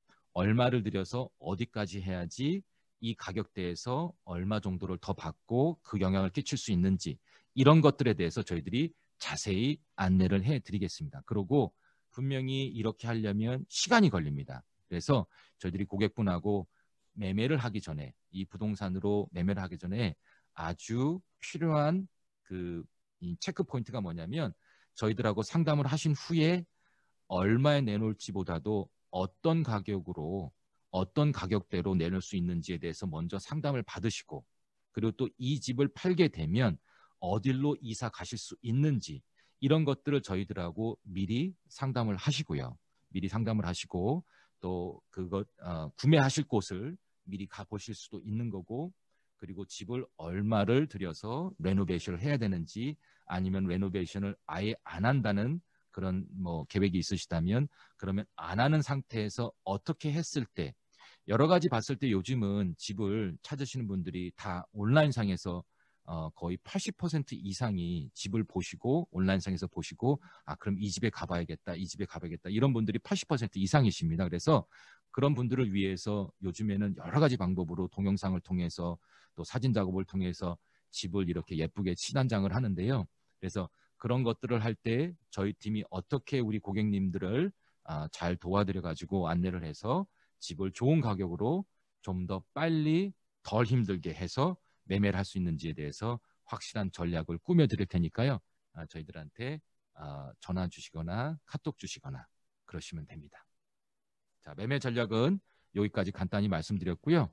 얼마를 들여서 어디까지 해야지 이 가격대에서 얼마 정도를 더 받고 그 영향을 끼칠 수 있는지 이런 것들에 대해서 저희들이 자세히 안내를 해드리겠습니다. 그리고 분명히 이렇게 하려면 시간이 걸립니다. 그래서 저희들이 고객분하고 매매를 하기 전에 이 부동산으로 매매를 하기 전에 아주 필요한 그 이 체크 포인트가 뭐냐면 저희들하고 상담을 하신 후에 얼마에 내놓을지보다도 어떤 가격으로 어떤 가격대로 내놓을 수 있는지에 대해서 먼저 상담을 받으시고 그리고 또 이 집을 팔게 되면 어디로 이사 가실 수 있는지 이런 것들을 저희들하고 미리 상담을 하시고요. 미리 상담을 하시고 또 그것 어, 구매하실 곳을 미리 가보실 수도 있는 거고 그리고 집을 얼마를 들여서 레노베이션을 해야 되는지 아니면 레노베이션을 아예 안 한다는 그런 뭐 계획이 있으시다면 그러면 안 하는 상태에서 어떻게 했을 때 여러 가지 봤을 때 요즘은 집을 찾으시는 분들이 다 온라인상에서 어, 거의 팔십 퍼센트 이상이 집을 보시고 온라인상에서 보시고 아 그럼 이 집에 가봐야겠다 이 집에 가봐야겠다 이런 분들이 팔십 퍼센트 이상이십니다. 그래서 그런 분들을 위해서 요즘에는 여러 가지 방법으로 동영상을 통해서 또 사진 작업을 통해서 집을 이렇게 예쁘게 치단장을 하는데요. 그래서 그런 것들을 할 때 저희 팀이 어떻게 우리 고객님들을 아, 잘 도와드려 가지고 안내를 해서 집을 좋은 가격으로 좀 더 빨리 덜 힘들게 해서 매매를 할 수 있는지에 대해서 확실한 전략을 꾸며 드릴 테니까요. 아, 저희들한테 아, 전화 주시거나 카톡 주시거나 그러시면 됩니다. 자, 매매 전략은 여기까지 간단히 말씀드렸고요.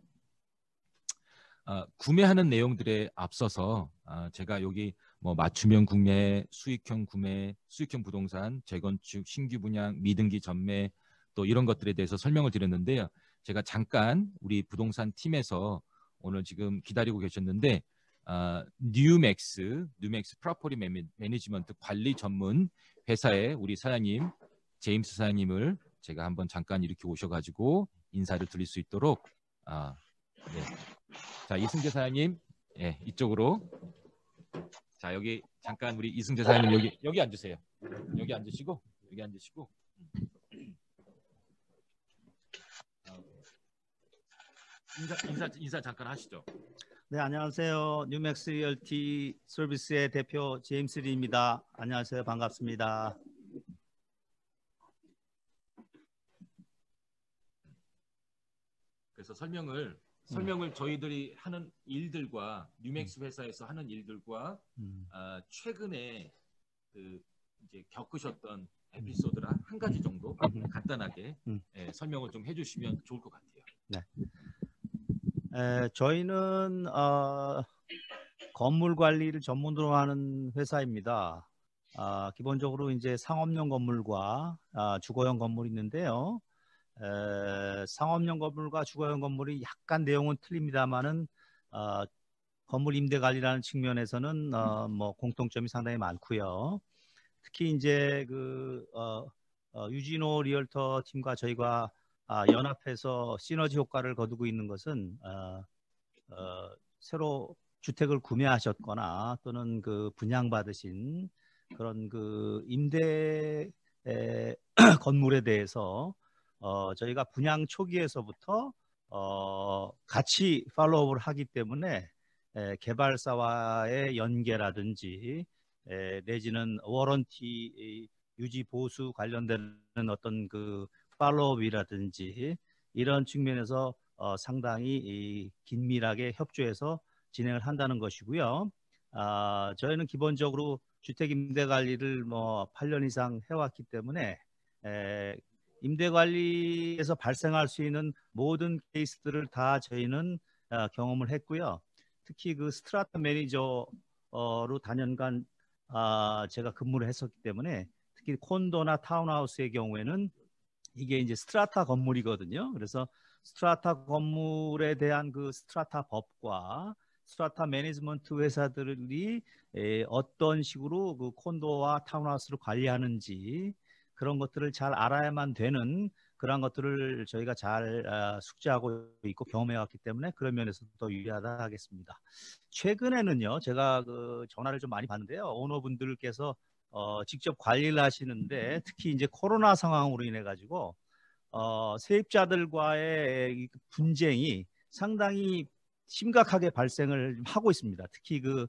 아, 구매하는 내용들에 앞서서 아, 제가 여기 뭐 맞춤형 구매, 수익형 구매, 수익형 부동산, 재건축, 신규 분양, 미등기 전매 또 이런 것들에 대해서 설명을 드렸는데요. 제가 잠깐 우리 부동산 팀에서 오늘 지금 기다리고 계셨는데 아, 뉴맥스, 뉴맥스 프로퍼티 매니지먼트 관리 전문 회사의 우리 사장님, 제임스 사장님을 제가 한번 잠깐 이렇게 오셔가지고 인사를 드릴 수 있도록 아, 네. 자, 이승재 사장님, 예, 이쪽으로. 자, 여기 잠깐 우리 이승재 사장님 여기 여기 앉으세요. 여기 앉으시고 여기 앉으시고. 인사 인사 인사 잠깐 하시죠. 네, 안녕하세요. 뉴맥스 리얼티 서비스의 대표 제임스 리입니다. 안녕하세요. 반갑습니다. 그래서 설명을 설명을 저희들이 하는 일들과 뉴맥스 회사에서 하는 일들과 음. 어, 최근에 그 이제 겪으셨던 에피소드를 한 가지 정도 간단하게 음. 예, 설명을 좀 해주시면 좋을 것 같아요. 네. 에, 저희는 어, 건물 관리를 전문으로 하는 회사입니다. 아, 기본적으로 이제 상업용 건물과 아, 주거용 건물이 있는데요. 에, 상업용 건물과 주거용 건물이 약간 내용은 틀립니다만은 어, 건물 임대 관리라는 측면에서는 어, 뭐 공통점이 상당히 많고요. 특히 이제 그 어, 어, 유진호 리얼터 팀과 저희가 아, 연합해서 시너지 효과를 거두고 있는 것은 어, 어, 새로 주택을 구매하셨거나 또는 그 분양받으신 그런 그 임대 에, 건물에 대해서 어, 저희가 분양 초기에서부터 어, 같이 팔로우업을 하기 때문에 에, 개발사와의 연계라든지 에, 내지는 워런티 유지 보수 관련되는 어떤 그 팔로우업이라든지 이런 측면에서 어, 상당히 이, 긴밀하게 협조해서 진행을 한다는 것이고요. 아, 저희는 기본적으로 주택 임대 관리를 뭐 팔 년 이상 해왔기 때문에 에, 임대 관리에서 발생할 수 있는 모든 케이스들을 다 저희는 어, 경험을 했고요. 특히 그 스트라타 매니저로 다년간 아, 제가 근무를 했었기 때문에 특히 콘도나 타운하우스의 경우에는 이게 이제 스트라타 건물이거든요. 그래서 스트라타 건물에 대한 그 스트라타 법과 스트라타 매니지먼트 회사들이 에, 어떤 식으로 그 콘도와 타운하우스를 관리하는지 그런 것들을 잘 알아야만 되는 그런 것들을 저희가 잘 아, 숙지하고 있고 경험해왔기 때문에 그런 면에서 더 유리하다 하겠습니다. 최근에는요, 제가 그 전화를 좀 많이 받는데요, 오너분들께서 어, 직접 관리를 하시는데 특히 이제 코로나 상황으로 인해 가지고 어, 세입자들과의 이 분쟁이 상당히 심각하게 발생을 하고 있습니다. 특히 그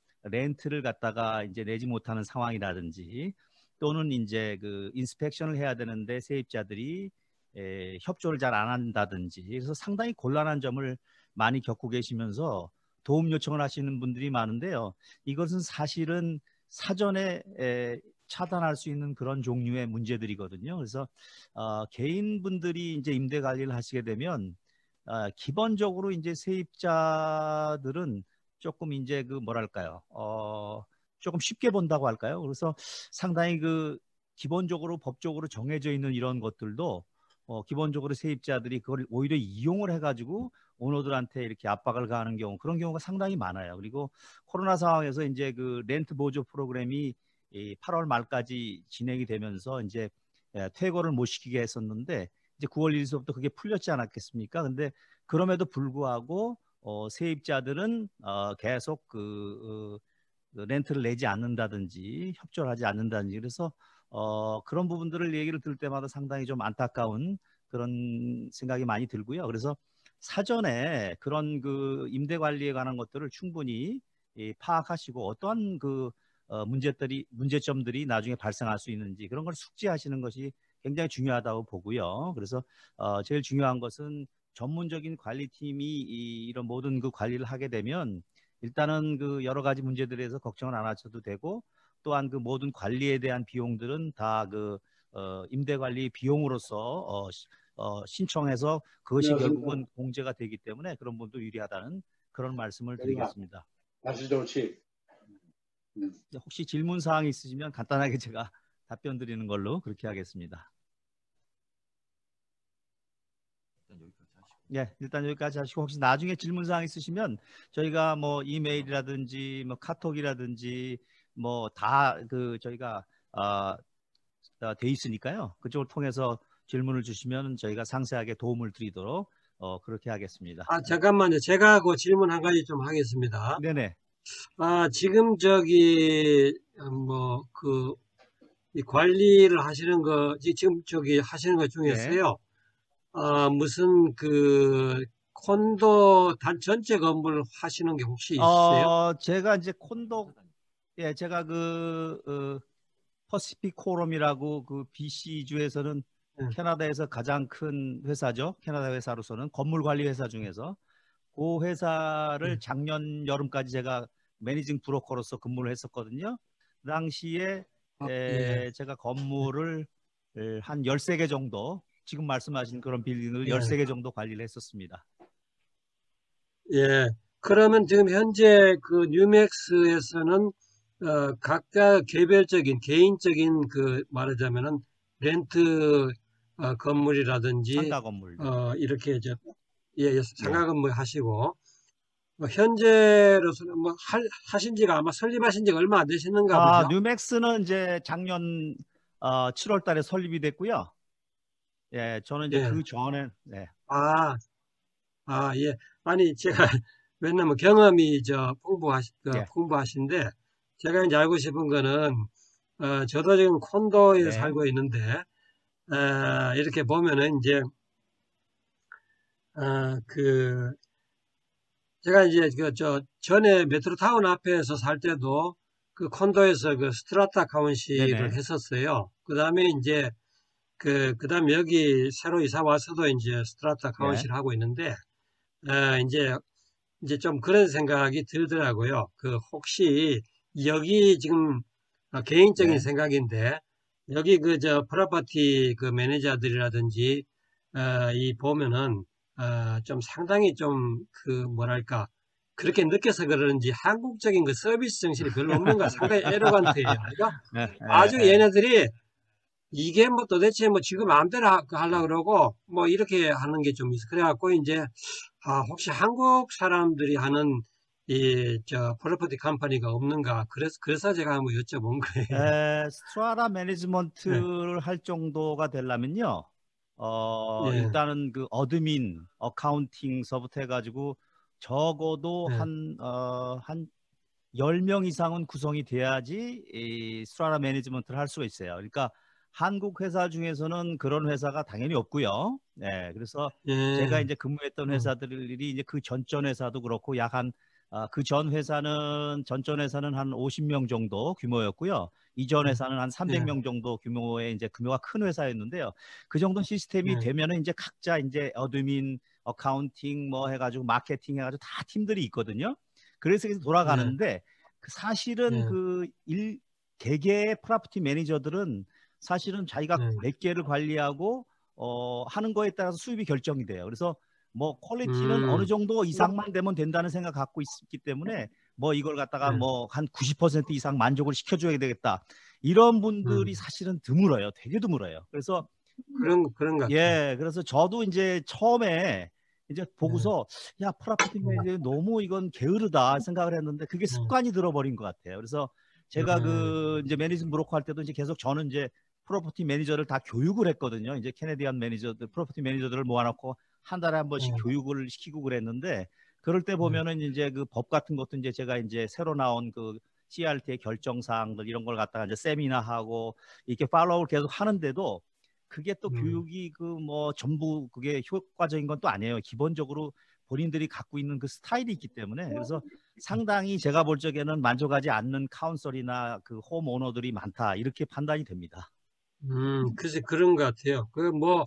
렌트를 갖다가 이제 내지 못하는 상황이라든지 또는 이제 그 인스펙션을 해야 되는데 세입자들이 에, 협조를 잘 안 한다든지 그래서 상당히 곤란한 점을 많이 겪고 계시면서 도움 요청을 하시는 분들이 많은데요. 이것은 사실은 사전에 에, 차단할 수 있는 그런 종류의 문제들이거든요. 그래서 어, 개인분들이 이제 임대 관리를 하시게 되면 어, 기본적으로 이제 세입자들은 조금 이제 그 뭐랄까요, 어, 조금 쉽게 본다고 할까요? 그래서 상당히 그 기본적으로 법적으로 정해져 있는 이런 것들도 어, 기본적으로 세입자들이 그걸 오히려 이용을 해가지고 오너들한테 이렇게 압박을 가하는 경우 그런 경우가 상당히 많아요. 그리고 코로나 상황에서 이제 그 렌트 보조 프로그램이 이 팔월 말까지 진행이 되면서 이제 퇴거를 못 시키게 했었는데 이제 구월 일일서부터 그게 풀렸지 않았겠습니까? 근데 그럼에도 불구하고 어, 세입자들은 어, 계속 그, 어, 렌트를 내지 않는다든지 협조를 하지 않는다든지 그래서 어, 그런 부분들을 얘기를 들을 때마다 상당히 좀 안타까운 그런 생각이 많이 들고요. 그래서 사전에 그런 그 임대 관리에 관한 것들을 충분히 이, 파악하시고 어떠한 그 어, 문제들이 문제점들이 나중에 발생할 수 있는지 그런 걸 숙지하시는 것이 굉장히 중요하다고 보고요. 그래서 어, 제일 중요한 것은 전문적인 관리팀이 이, 이런 모든 그 관리를 하게 되면 일단은 그 여러 가지 문제들에 대해서 걱정을 안 하셔도 되고 또한 그 모든 관리에 대한 비용들은 다 그 어, 임대 관리 비용으로서 어, 어, 신청해서 그것이 안녕하십니까. 결국은 공제가 되기 때문에 그런 부분도 유리하다는 그런 말씀을 여기가 드리겠습니다. 날씨 좋지. 음. 혹시 질문 사항이 있으시면 간단하게 제가 답변 드리는 걸로 그렇게 하겠습니다. 예, 일단 여기까지 하시고 혹시 나중에 질문 사항 있으시면 저희가 뭐 이메일이라든지 뭐 카톡이라든지 뭐 다 그 저희가 아, 어, 돼 있으니까요. 그쪽을 통해서 질문을 주시면 저희가 상세하게 도움을 드리도록 어, 그렇게 하겠습니다. 아, 잠깐만요. 제가 그 질문 한 가지 좀 하겠습니다. 네네. 아, 지금 저기, 뭐, 그, 이 관리를 하시는 거, 지- 지금 저기 하시는 것 중에서요. 아, 무슨 그, 콘도 단 전체 건물 하시는 게 혹시 있으세요? 어, 제가 이제 콘도, 예, 제가 그, 어, 퍼시픽 코럼이라고 그 비씨주에서는 예. 캐나다에서 가장 큰 회사죠. 캐나다 회사로서는 건물 관리 회사 중에서 그 회사를 작년 여름까지 제가 매니징 브로커로서 근무를 했었거든요. 그 당시에 아, 에, 예. 제가 건물을 에, 한 열세 개 정도 지금 말씀하신 그런 빌딩을 예. 열세 개 정도 관리를 했었습니다. 예. 그러면 지금 현재 그 뉴맥스에서는 어, 각자 개별적인 개인적인 그 말하자면은 렌트 어, 건물이라든지 상가 건물. 어, 이렇게 저 예, 예, 상가 건물 하시고 뭐 현재로서는 뭐 할, 하신 지가 아마 설립하신 지가 얼마 안 되셨는가 아, 보죠? 뉴맥스는 이제 작년 어, 칠월 달에 설립이 됐고요. 예, 저는 이제 예. 그 전에 네. 아, 아, 예. 아니, 제가, 왜냐면 경험이 저 풍부하시, 그 예. 풍부하신데, 제가 이제 알고 싶은 거는, 어, 저도 지금 콘도에 네. 살고 있는데, 어, 이렇게 보면은 이제, 어, 그, 제가 이제 그, 저, 전에 메트로타운 앞에서 살 때도 그 콘도에서 그 스트라타 카운시를 네네. 했었어요. 그 다음에 이제, 그, 그 다음에 여기 새로 이사 와서도 이제 스트라타 네. 카운시를 하고 있는데, 어, 이제, 이제 좀 그런 생각이 들더라고요. 그 혹시 여기 지금 어, 개인적인 네. 생각인데 여기 그 저 프로퍼티 그 매니저들이라든지 어, 이 보면은 어, 좀 상당히 좀 그 뭐랄까 그렇게 느껴서 그러는지 한국적인 그 서비스 정신이 별로 없는 가 상당히 에러건트해요. 그러니까 네. 네. 아주 네. 얘네들이 이게 뭐 도대체 뭐 지금 마음대로 하- 하려고 그러고 뭐 이렇게 하는 게 좀 있어. 그래갖고 이제 아, 혹시 한국 사람들이 하는 이 저 프로퍼티 컴퍼니가 없는가? 그래서 그래서 제가 한번 여쭤본 거예요. 에, 스트라타 네, 매니지먼트를 할 정도가 되려면요. 어, 예, 일단은 그 어드민, 어카운팅서부터 해가지고 적어도 네, 한, 어, 한 열 명 이상은 구성이 돼야지 이 스트라타 매니지먼트를 할 수가 있어요. 그러니까 한국 회사 중에서는 그런 회사가 당연히 없고요. 네, 그래서 제가 예, 이제 근무했던 음, 회사들이 이제 그 전전 회사도 그렇고 약 한 그 전 회사는 전전 회사는 한 오십 명 정도 규모였고요. 이전 회사는 한 삼백 예, 명 정도 규모의 이제 규모가 큰 회사였는데요. 그 정도 시스템이 예, 되면은 이제 각자 이제 어드민, 어카운팅 뭐 해가지고 마케팅 해가지고 다 팀들이 있거든요. 그래서 계속 예, 돌아가는데 그 사실은 예, 그 일 개개의 프로퍼티 매니저들은 사실은 자기가 예, 몇 개를 관리하고 어, 하는 거에 따라서 수입이 결정이 돼요. 그래서 뭐 퀄리티는 어느 음, 정도 이상만 되면 된다는 생각 갖고 있기 때문에 뭐 이걸 갖다가 예, 뭐 한 구십 퍼센트 이상 만족을 시켜줘야 되겠다. 이런 분들이 음, 사실은 드물어요. 되게 드물어요. 그래서 그런 그런 것 같아요. 예, 그래서 저도 이제 처음에 이제 예, 보고서 야 프로퍼티 매니저 너무 이건 게으르다 생각을 했는데 그게 예, 습관이 들어버린 것 같아요. 그래서 제가 예, 그 이제 매니징 브로커 할 때도 이제 계속 저는 이제 프로퍼티 매니저를 다 교육을 했거든요. 이제 캐네디안 매니저들, 프로퍼티 매니저들을 모아놓고 한 달에 한 번씩 예, 교육을 시키고 그랬는데 그럴 때 예, 보면은 이제 그 법 같은 것도 이제 제가 이제 새로 나온 그 씨알티의 결정 사항들 이런 걸 갖다가 이제 세미나하고 이렇게 팔로우를 계속 하는데도 그게 또 음, 교육이 그 뭐 전부 그게 효과적인 건 또 아니에요. 기본적으로 본인들이 갖고 있는 그 스타일이 있기 때문에 그래서 상당히 제가 볼 적에는 만족하지 않는 카운셀이나 그 홈 오너들이 많다 이렇게 판단이 됩니다. 음, 글쎄 그런 것 같아요. 그 뭐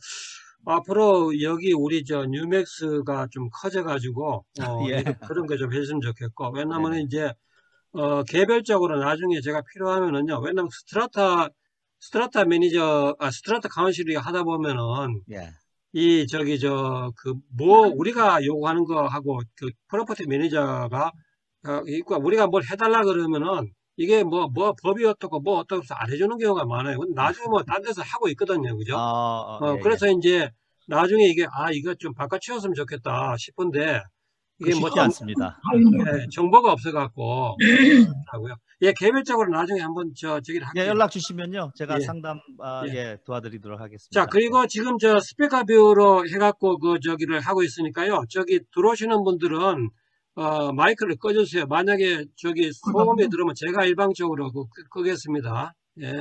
앞으로 여기 우리 저 뉴맥스가 좀 커져가지고 어 예, 이런 그런 거 좀 해주면 좋겠고 왜냐면은 네네. 이제 어 개별적으로 나중에 제가 필요하면은요 왜냐면 스트라타 스트라타 매니저 아 스트라타 카운슬이 하다 보면은 예. 이 저기 저 그 뭐 우리가 요구하는 거 하고 그 프로퍼티 매니저가 어 있고 우리가 뭘 해달라 그러면은 이게 뭐 뭐 법이 어떻고 뭐 어떻고 해서 안 해주는 경우가 많아요. 근데 나중에 뭐 딴 데서 하고 있거든요, 아, 그죠? 어, 예, 어 예. 그래서 이제 나중에 이게 아 이거 좀 바꿔치웠으면 좋겠다 싶은데 그 이게 뭐 쉽지 좀 않습니다. 예, 정보가 없어갖고 하고요. 예, 개별적으로 나중에 한번 저 저기를 예, 할게요. 연락 주시면요. 제가 예, 상담 아, 예. 예, 도와드리도록 자, 하겠습니다. 그리고 지금 저 스피커뷰로 해갖고 그 저기를 하고 있으니까요. 저기 들어오시는 분들은 어, 마이크를 꺼주세요. 만약에 저기 소음이 들으면 제가 일방적으로 그, 끄- 끄겠습니다. 예,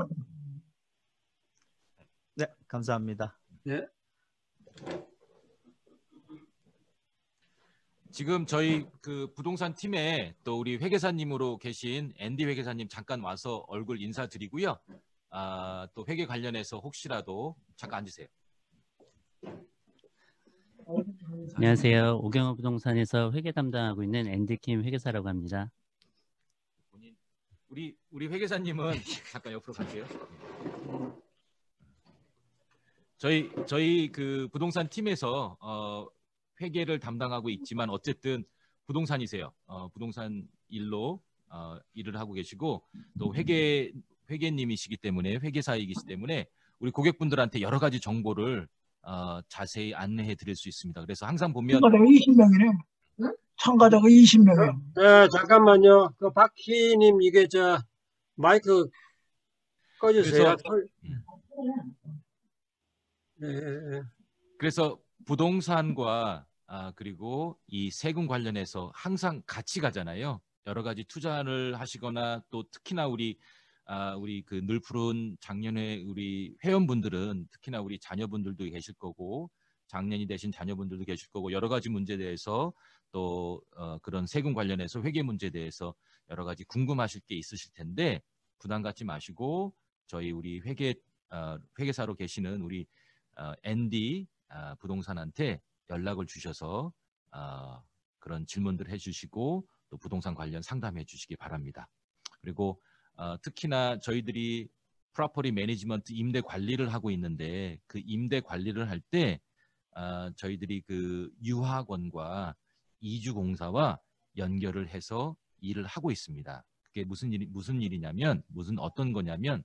네, 감사합니다. 예. 지금 저희 그 부동산 팀에 또 우리 회계사님으로 계신 앤디 회계사님 잠깐 와서 얼굴 인사드리고요. 아, 또 회계 관련해서 혹시라도 잠깐 앉으세요. 안녕하세요. 오경호 부동산에서 회계 담당하고 있는 앤디킴 회계사라고 합니다. 본인 우리 우리 회계사님은 잠깐 옆으로 갈게요. 저희 저희 그 부동산 팀에서 어, 회계를 담당하고 있지만 어쨌든 부동산이세요. 어, 부동산 일로 어, 일을 하고 계시고 또 회계 회계님이시기 때문에 회계사이기 때문에 우리 고객분들한테 여러 가지 정보를 어, 자세히 안내해 드릴 수 있습니다. 그래서 항상 보면 참가자가 이십 명이네. 참가자가 이십 명이에요. 네, 잠깐만요. 그 박희님 이게 저 마이크 꺼주세요. 그래서 음. 네. 그래서 부동산과 아, 그리고 이 세금 관련해서 항상 같이 가잖아요. 여러 가지 투자를 하시거나 또 특히나 우리 아, 우리 그 늘 푸른 작년에 우리 회원분들은 특히나 우리 자녀분들도 계실 거고 작년이 되신 자녀분들도 계실 거고 여러 가지 문제에 대해서 또 어, 그런 세금 관련해서 회계 문제에 대해서 여러 가지 궁금하실 게 있으실 텐데 부담 갖지 마시고 저희 우리 회계 어, 회계사로 계시는 우리 어, 앤디 어, 부동산한테 연락을 주셔서 어, 그런 질문들 해주시고 또 부동산 관련 상담해 주시기 바랍니다. 그리고 어, 특히나 저희들이 프로퍼티 매니지먼트 임대 관리를 하고 있는데 그 임대 관리를 할 때 어, 저희들이 그 유학원과 이주공사와 연결을 해서 일을 하고 있습니다. 그게 무슨 일이 무슨 일이냐면 무슨 어떤 거냐면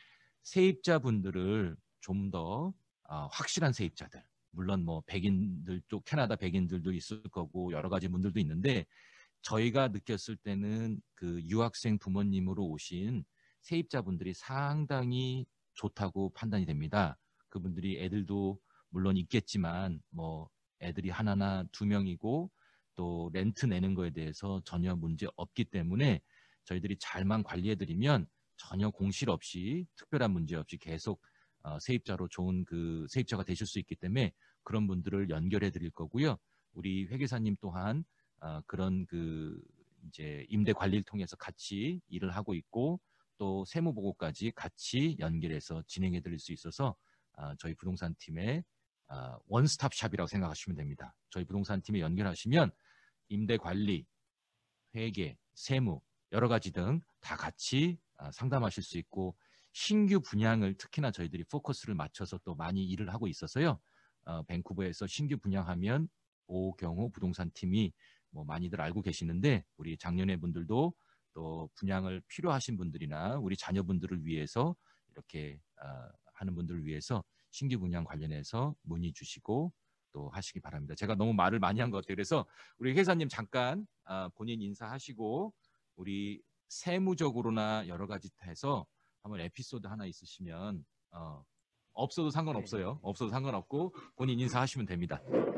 세입자분들을 좀 더 어, 확실한 세입자들 물론 뭐 백인들 쪽 캐나다 백인들도 있을 거고 여러 가지 분들도 있는데 저희가 느꼈을 때는 그 유학생 부모님으로 오신 세입자분들이 상당히 좋다고 판단이 됩니다. 그분들이 애들도 물론 있겠지만 뭐 애들이 하나나 두 명이고 또 렌트 내는 거에 대해서 전혀 문제 없기 때문에 저희들이 잘만 관리해드리면 전혀 공실 없이 특별한 문제 없이 계속 어, 세입자로 좋은 그 세입자가 되실 수 있기 때문에 그런 분들을 연결해 드릴 거고요. 우리 회계사님 또한 어, 그런 그 이제 임대 관리를 통해서 같이 일을 하고 있고 또 세무 보고까지 같이 연결해서 진행해 드릴 수 있어서 어, 저희 부동산 팀의 어, 원스톱 샵이라고 생각하시면 됩니다. 저희 부동산 팀에 연결하시면 임대 관리, 회계, 세무 여러 가지 등 다 같이 어, 상담하실 수 있고 신규 분양을 특히나 저희들이 포커스를 맞춰서 또 많이 일을 하고 있어서요. 어, 밴쿠버에서 신규 분양하면 오경호 부동산 팀이 뭐 많이들 알고 계시는데 우리 작년에 분들도 또 분양을 필요하신 분들이나 우리 자녀분들을 위해서 이렇게 어, 하는 분들을 위해서 신규 분양 관련해서 문의 주시고 또 하시기 바랍니다. 제가 너무 말을 많이 한 것 같아요. 그래서 우리 회사님 잠깐 어, 본인 인사하시고 우리 세무적으로나 여러 가지 해서 한번 에피소드 하나 있으시면 어, 없어도 상관없어요. 없어도 상관없고 본인 인사하시면 됩니다.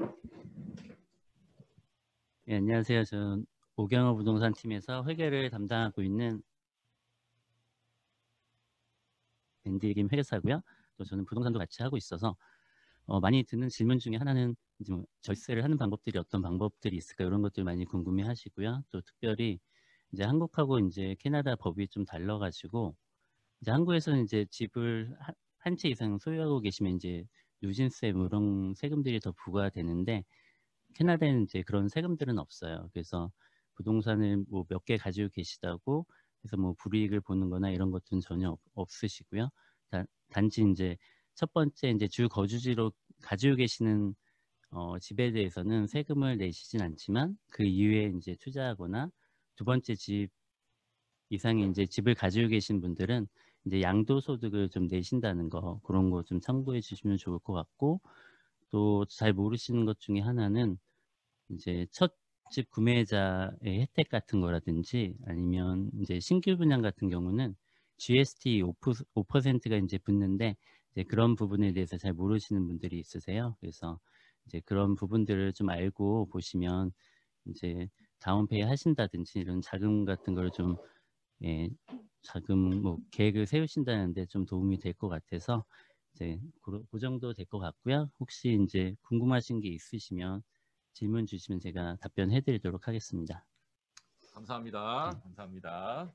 네, 안녕하세요. 저는 오경호 부동산 팀에서 회계를 담당하고 있는 앤디 김 회계사고요. 또 저는 부동산도 같이 하고 있어서 어, 많이 듣는 질문 중에 하나는 이제 뭐 절세를 하는 방법들이 어떤 방법들이 있을까 이런 것들 많이 궁금해하시고요. 또 특별히 이제 한국하고 이제 캐나다 법이 좀 달라가지고 이제 한국에서는 이제 집을 한 채 이상 소유하고 계시면 이제 누진세 뭐 이런 세금들이 더 부과되는데 캐나다에는 이제 그런 세금들은 없어요. 그래서 부동산을 뭐 몇 개 가지고 계시다고 해서 뭐 불이익을 보는 거나 이런 것들은 전혀 없, 없으시고요. 다, 단지 이제 첫 번째 이제 주 거주지로 가지고 계시는 어, 집에 대해서는 세금을 내시진 않지만 그 이후에 이제 투자하거나 두 번째 집 이상의 이제 집을 가지고 계신 분들은 이제 양도소득을 좀 내신다는 거 그런 거 좀 참고해 주시면 좋을 것 같고 또 잘 모르시는 것 중에 하나는 이제 첫 집 구매자의 혜택 같은 거라든지 아니면 이제 신규 분양 같은 경우는 지에스티 오 퍼센트가 이제 붙는데 이제 그런 부분에 대해서 잘 모르시는 분들이 있으세요. 그래서 이제 그런 부분들을 좀 알고 보시면 이제 다운페이 하신다든지 이런 자금 같은 걸 좀 예, 자금 뭐 계획을 세우신다는데 좀 도움이 될 것 같아서 이제 그, 그 정도 될 것 같고요. 혹시 이제 궁금하신 게 있으시면 질문 주시면 제가 답변해 드리도록 하겠습니다. 감사합니다. 네. 감사합니다.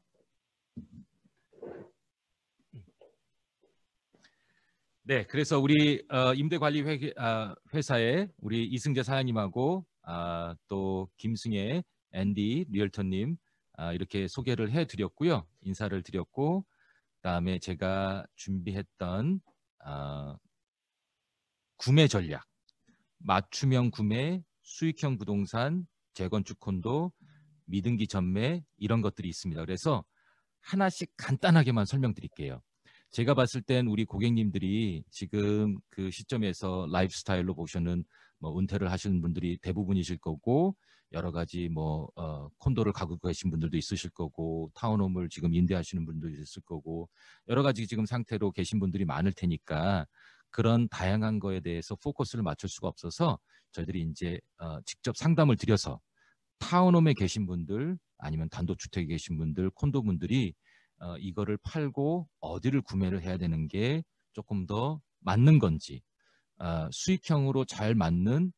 네, 그래서 우리 어, 임대관리 회, 아, 회사의 우리 이승재 사장님하고 아, 또 김승혜 앤디 리얼터님 아, 이렇게 소개를 해드렸고요. 인사를 드렸고 그다음에 제가 준비했던 아, 구매 전략, 맞춤형 구매, 수익형 부동산, 재건축 콘도, 미등기 전매 이런 것들이 있습니다. 그래서 하나씩 간단하게만 설명드릴게요. 제가 봤을 땐 우리 고객님들이 지금 그 시점에서 라이프스타일로 보셔는 뭐 은퇴를 하시는 분들이 대부분이실 거고, 여러 가지 뭐 어, 콘도를 가지고 계신 분들도 있으실 거고, 타운홈을 지금 임대하시는 분들도 있을 거고, 여러 가지 지금 상태로 계신 분들이 많을 테니까 그런 다양한 거에 대해서 포커스를 맞출 수가 없어서 저희들이 이제 어, 직접 상담을 드려서 타운홈에 계신 분들 아니면 단독주택에 계신 분들, 콘도 분들이 어, 이거를 팔고 어디를 구매를 해야 되는 게 조금 더 맞는 건지, 어, 수익형으로 잘 맞는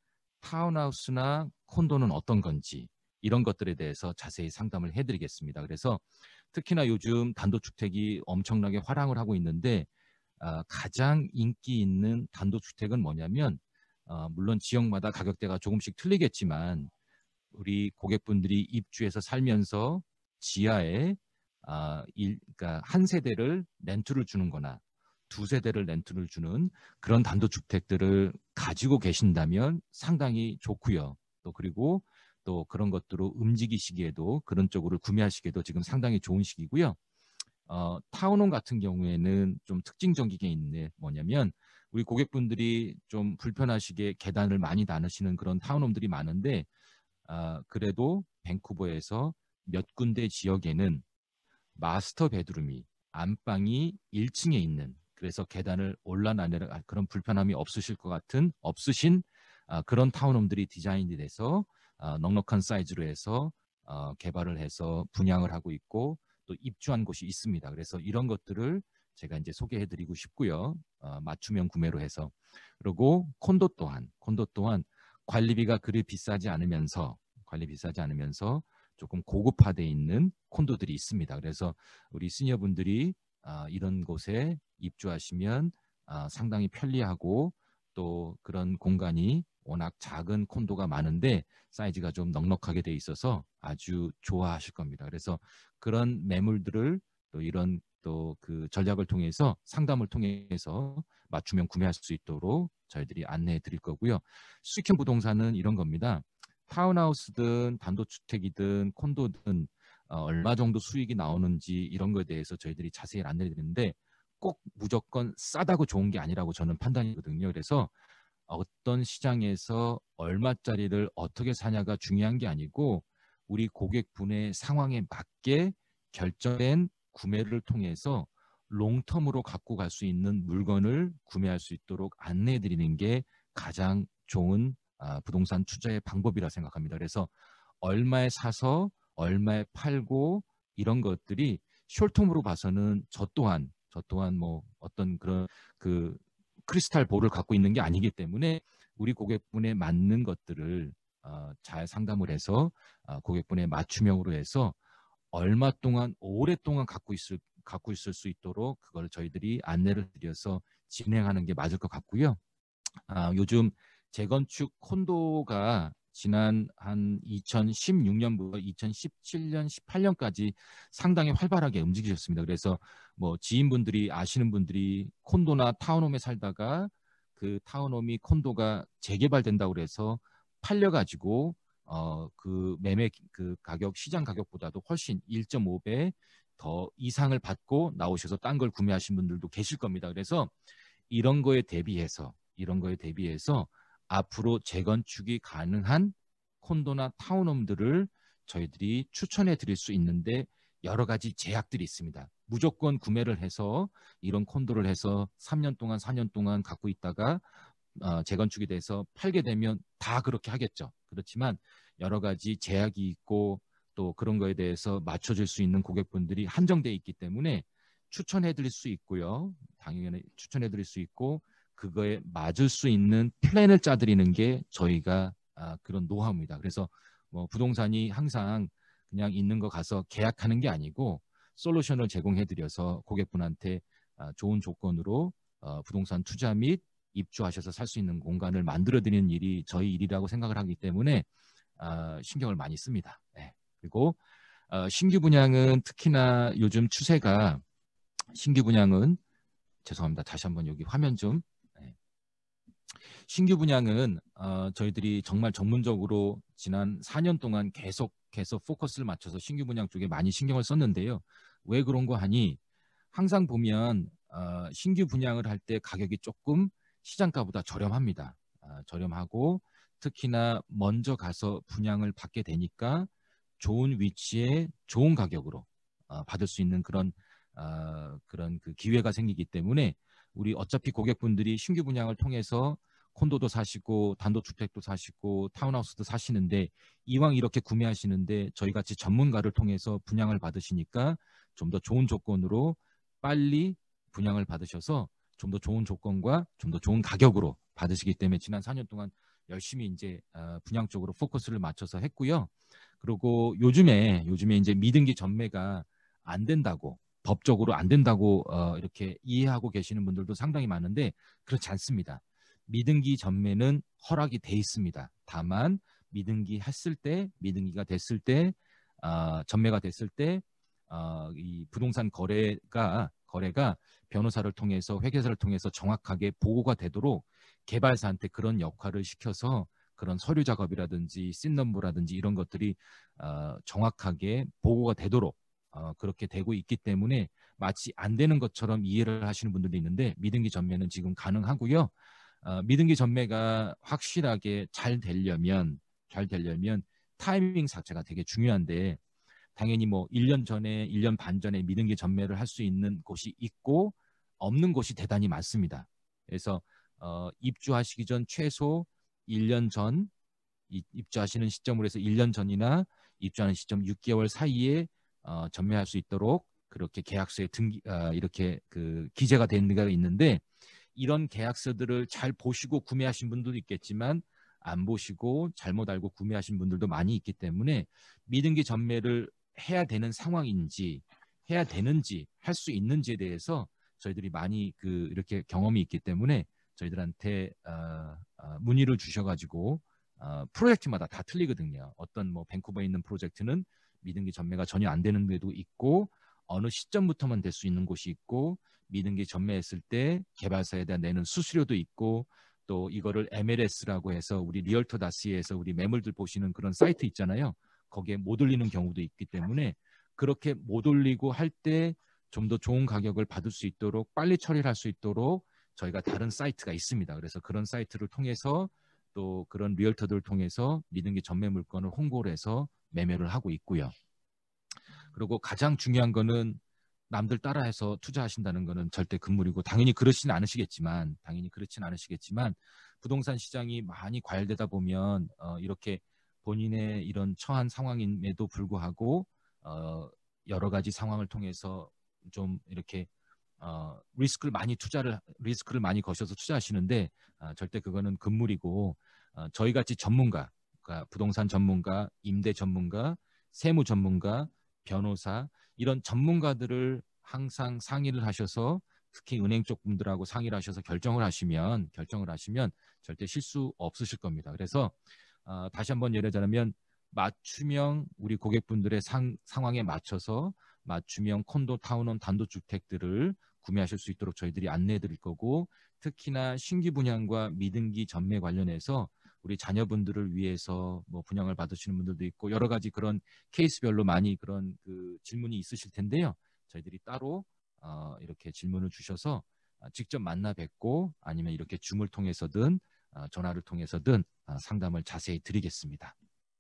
타운하우스나 콘도는 어떤 건지, 이런 것들에 대해서 자세히 상담을 해드리겠습니다. 그래서 특히나 요즘 단독주택이 엄청나게 화랑을 하고 있는데 어, 가장 인기 있는 단독주택은 뭐냐면 어, 물론 지역마다 가격대가 조금씩 틀리겠지만 우리 고객분들이 입주해서 살면서 지하에 아, 일, 그러니까 한 세대를 렌트를 주는 거나 두 세대를 렌트를 주는 그런 단독주택들을 가지고 계신다면 상당히 좋고요. 또 그리고 또 그런 것들로 움직이시기에도, 그런 쪽으로 구매하시기에도 지금 상당히 좋은 시기고요. 어, 타운홈 같은 경우에는 좀 특징적인 게 있네. 뭐냐면 우리 고객분들이 좀 불편하시게 계단을 많이 다니시는 그런 타운홈들이 많은데 아, 그래도 밴쿠버에서 몇 군데 지역에는 마스터 베드룸이, 안방이 일 층에 있는, 그래서 계단을 올라내려 그런 불편함이 없으실 것 같은, 없으신 아, 그런 타운홈들이 디자인이 돼서 아, 넉넉한 사이즈로 해서 어, 개발을 해서 분양을 하고 있고 또 입주한 곳이 있습니다. 그래서 이런 것들을 제가 이제 소개해드리고 싶고요. 어, 맞춤형 구매로 해서. 그리고 콘도 또한, 콘도 또한 관리비가 그리 비싸지 않으면서, 관리 비싸지 않으면서 조금 고급화되어 있는 콘도들이 있습니다. 그래서 우리 시니어분들이 아, 이런 곳에 입주하시면 아, 상당히 편리하고 또 그런 공간이 워낙 작은 콘도가 많은데 사이즈가 좀 넉넉하게 돼 있어서 아주 좋아하실 겁니다. 그래서 그런 매물들을 또 이런 또 그 전략을 통해서, 상담을 통해서 맞춤형 구매할 수 있도록 저희들이 안내해 드릴 거고요. 수익형 부동산은 이런 겁니다. 타운하우스든 단독주택이든 콘도든 어, 얼마 정도 수익이 나오는지 이런 거에 대해서 저희들이 자세히 안내해 드리는데 꼭 무조건 싸다고 좋은 게 아니라고 저는 판단이거든요. 그래서 어떤 시장에서 얼마짜리를 어떻게 사냐가 중요한 게 아니고 우리 고객분의 상황에 맞게 결정된 구매를 통해서 롱텀으로 갖고 갈 수 있는 물건을 구매할 수 있도록 안내해 드리는 게 가장 좋은 아, 부동산 투자의 방법이라 생각합니다. 그래서 얼마에 사서 얼마에 팔고 이런 것들이 숏텀으로 봐서는 저 또한 저 또한 뭐 어떤 그런 그 크리스탈 볼을 갖고 있는 게 아니기 때문에 우리 고객분에 맞는 것들을 어, 잘 상담을 해서 어, 고객분의 맞춤형으로 해서 얼마 동안 오랫동안 갖고 있을 갖고 있을 수 있도록 그걸 저희들이 안내를 드려서 진행하는 게 맞을 것 같고요. 아, 요즘 재건축 콘도가 지난 한 이천십육 년부터 이천십칠 년, 십팔 년까지 상당히 활발하게 움직이셨습니다. 그래서 뭐 지인분들이 아시는 분들이 콘도나 타운홈에 살다가 그 타운홈이 콘도가 재개발된다고 그래서 팔려가지고 어, 그 매매 그 가격, 시장 가격보다도 훨씬 일 점 오 배 더 이상을 받고 나오셔서 딴 걸 구매하신 분들도 계실 겁니다. 그래서 이런 거에 대비해서 이런 거에 대비해서 앞으로 재건축이 가능한 콘도나 타운홈들을 저희들이 추천해 드릴 수 있는데 여러 가지 제약들이 있습니다. 무조건 구매를 해서 이런 콘도를 해서 삼 년 동안, 사 년 동안 갖고 있다가 어, 재건축이 돼서 팔게 되면 다 그렇게 하겠죠. 그렇지만 여러 가지 제약이 있고 또 그런 거에 대해서 맞춰줄 수 있는 고객분들이 한정되어 있기 때문에 추천해 드릴 수 있고요. 당연히 추천해 드릴 수 있고 그거에 맞을 수 있는 플랜을 짜드리는 게 저희가 아, 그런 노하우입니다. 그래서 뭐 부동산이 항상 그냥 있는 거 가서 계약하는 게 아니고 솔루션을 제공해 드려서 고객분한테 아, 좋은 조건으로 어, 부동산 투자 및 입주하셔서 살 수 있는 공간을 만들어 드리는 일이 저희 일이라고 생각을 하기 때문에 어, 신경을 많이 씁니다. 네. 그리고 어, 신규 분양은 특히나 요즘 추세가 신규 분양은 죄송합니다. 다시 한번 여기 화면 좀 네. 신규 분양은 어, 저희들이 정말 전문적으로 지난 사 년 동안 계속 해서 포커스를 맞춰서 신규 분양 쪽에 많이 신경을 썼는데요. 왜 그런 거 하니 항상 보면 어, 신규 분양을 할 때 가격이 조금 시장가보다 저렴합니다. 어, 저렴하고 특히나 먼저 가서 분양을 받게 되니까 좋은 위치에 좋은 가격으로 어, 받을 수 있는 그런 어, 그런 그 기회가 생기기 때문에 우리 어차피 고객분들이 신규 분양을 통해서 콘도도 사시고 단독주택도 사시고 타운하우스도 사시는데 이왕 이렇게 구매하시는데 저희같이 전문가를 통해서 분양을 받으시니까 좀 더 좋은 조건으로 빨리 분양을 받으셔서 좀 더 좋은 조건과 좀 더 좋은 가격으로 받으시기 때문에 지난 사 년 동안 열심히 이제 분양 쪽으로 포커스를 맞춰서 했고요. 그리고 요즘에 요즘에 이제 미등기 전매가 안 된다고 법적으로 안 된다고 어, 이렇게 이해하고 계시는 분들도 상당히 많은데 그렇지 않습니다. 미등기 전매는 허락이 돼 있습니다. 다만 미등기 했을 때, 미등기가 됐을 때, 어, 전매가 됐을 때, 어, 이 부동산 거래가 거래가 변호사를 통해서 회계사를 통해서 정확하게 보고가 되도록 개발사한테 그런 역할을 시켜서 그런 서류 작업이라든지 씬넘버라든지 이런 것들이 어, 정확하게 보고가 되도록 어, 그렇게 되고 있기 때문에 마치 안 되는 것처럼 이해를 하시는 분들도 있는데 미등기 전매는 지금 가능하고요. 어, 미등기 전매가 확실하게 잘 되려면 잘 되려면 타이밍 자체가 되게 중요한데 당연히 뭐 일 년 전에 일 년 반 전에 미등기 전매를 할 수 있는 곳이 있고 없는 곳이 대단히 많습니다. 그래서 어, 입주하시기 전 최소 일 년 전 입주하시는 시점으로 해서 일 년 전이나 입주하는 시점 육 개월 사이에 어, 전매할 수 있도록 그렇게 계약서에 등기 어, 이렇게 그 기재가 된 데가 있는데 이런 계약서들을 잘 보시고 구매하신 분들도 있겠지만 안 보시고 잘못 알고 구매하신 분들도 많이 있기 때문에 미등기 전매를 해야 되는 상황인지 해야 되는지 할 수 있는지에 대해서 저희들이 많이 그 이렇게 경험이 있기 때문에 저희들한테 어, 어, 문의를 주셔가지고 어, 프로젝트마다 다 틀리거든요. 어떤 뭐 밴쿠버에 있는 프로젝트는 미등기 전매가 전혀 안 되는 데도 있고 어느 시점부터만 될 수 있는 곳이 있고 미등기 전매했을 때 개발사에 대한 내는 수수료도 있고 또 이거를 엠엘에스라고 해서 우리 리얼터 다시에서 우리 매물들 보시는 그런 사이트 있잖아요. 거기에 못 올리는 경우도 있기 때문에 그렇게 못 올리고 할 때 좀 더 좋은 가격을 받을 수 있도록 빨리 처리를 할 수 있도록 저희가 다른 사이트가 있습니다. 그래서 그런 사이트를 통해서 또 그런 리얼터들을 통해서 미등기 전매 물건을 홍보를 해서 매매를 하고 있고요. 그리고 가장 중요한 거는 남들 따라해서 투자하신다는 거는 절대 금물이고 당연히 그렇지는 않으시겠지만 당연히 그렇지는 않으시겠지만 부동산 시장이 많이 과열되다 보면 어, 이렇게 본인의 이런 처한 상황임에도 불구하고 어, 여러 가지 상황을 통해서 좀 이렇게 어, 리스크를 많이 투자를 리스크를 많이 거셔서 투자하시는데 어, 절대 그거는 금물이고 어, 저희 같이 전문가, 그러니까 부동산 전문가, 임대 전문가, 세무 전문가, 변호사 이런 전문가들을 항상 상의를 하셔서 특히 은행 쪽 분들하고 상의를 하셔서 결정을 하시면 결정을 하시면 절대 실수 없으실 겁니다. 그래서 어, 다시 한번 예를 들자면 맞춤형 우리 고객분들의 상, 상황에 맞춰서 맞춤형 콘도, 타운홈, 단독주택들을 구매하실 수 있도록 저희들이 안내해 드릴 거고 특히나 신규 분양과 미등기 전매 관련해서 우리 자녀분들을 위해서 뭐 분양을 받으시는 분들도 있고 여러 가지 그런 케이스별로 많이 그런 그 질문이 있으실 텐데요. 저희들이 따로 어, 이렇게 질문을 주셔서 직접 만나 뵙고 아니면 이렇게 줌을 통해서든 어, 전화를 통해서든 어, 상담을 자세히 드리겠습니다.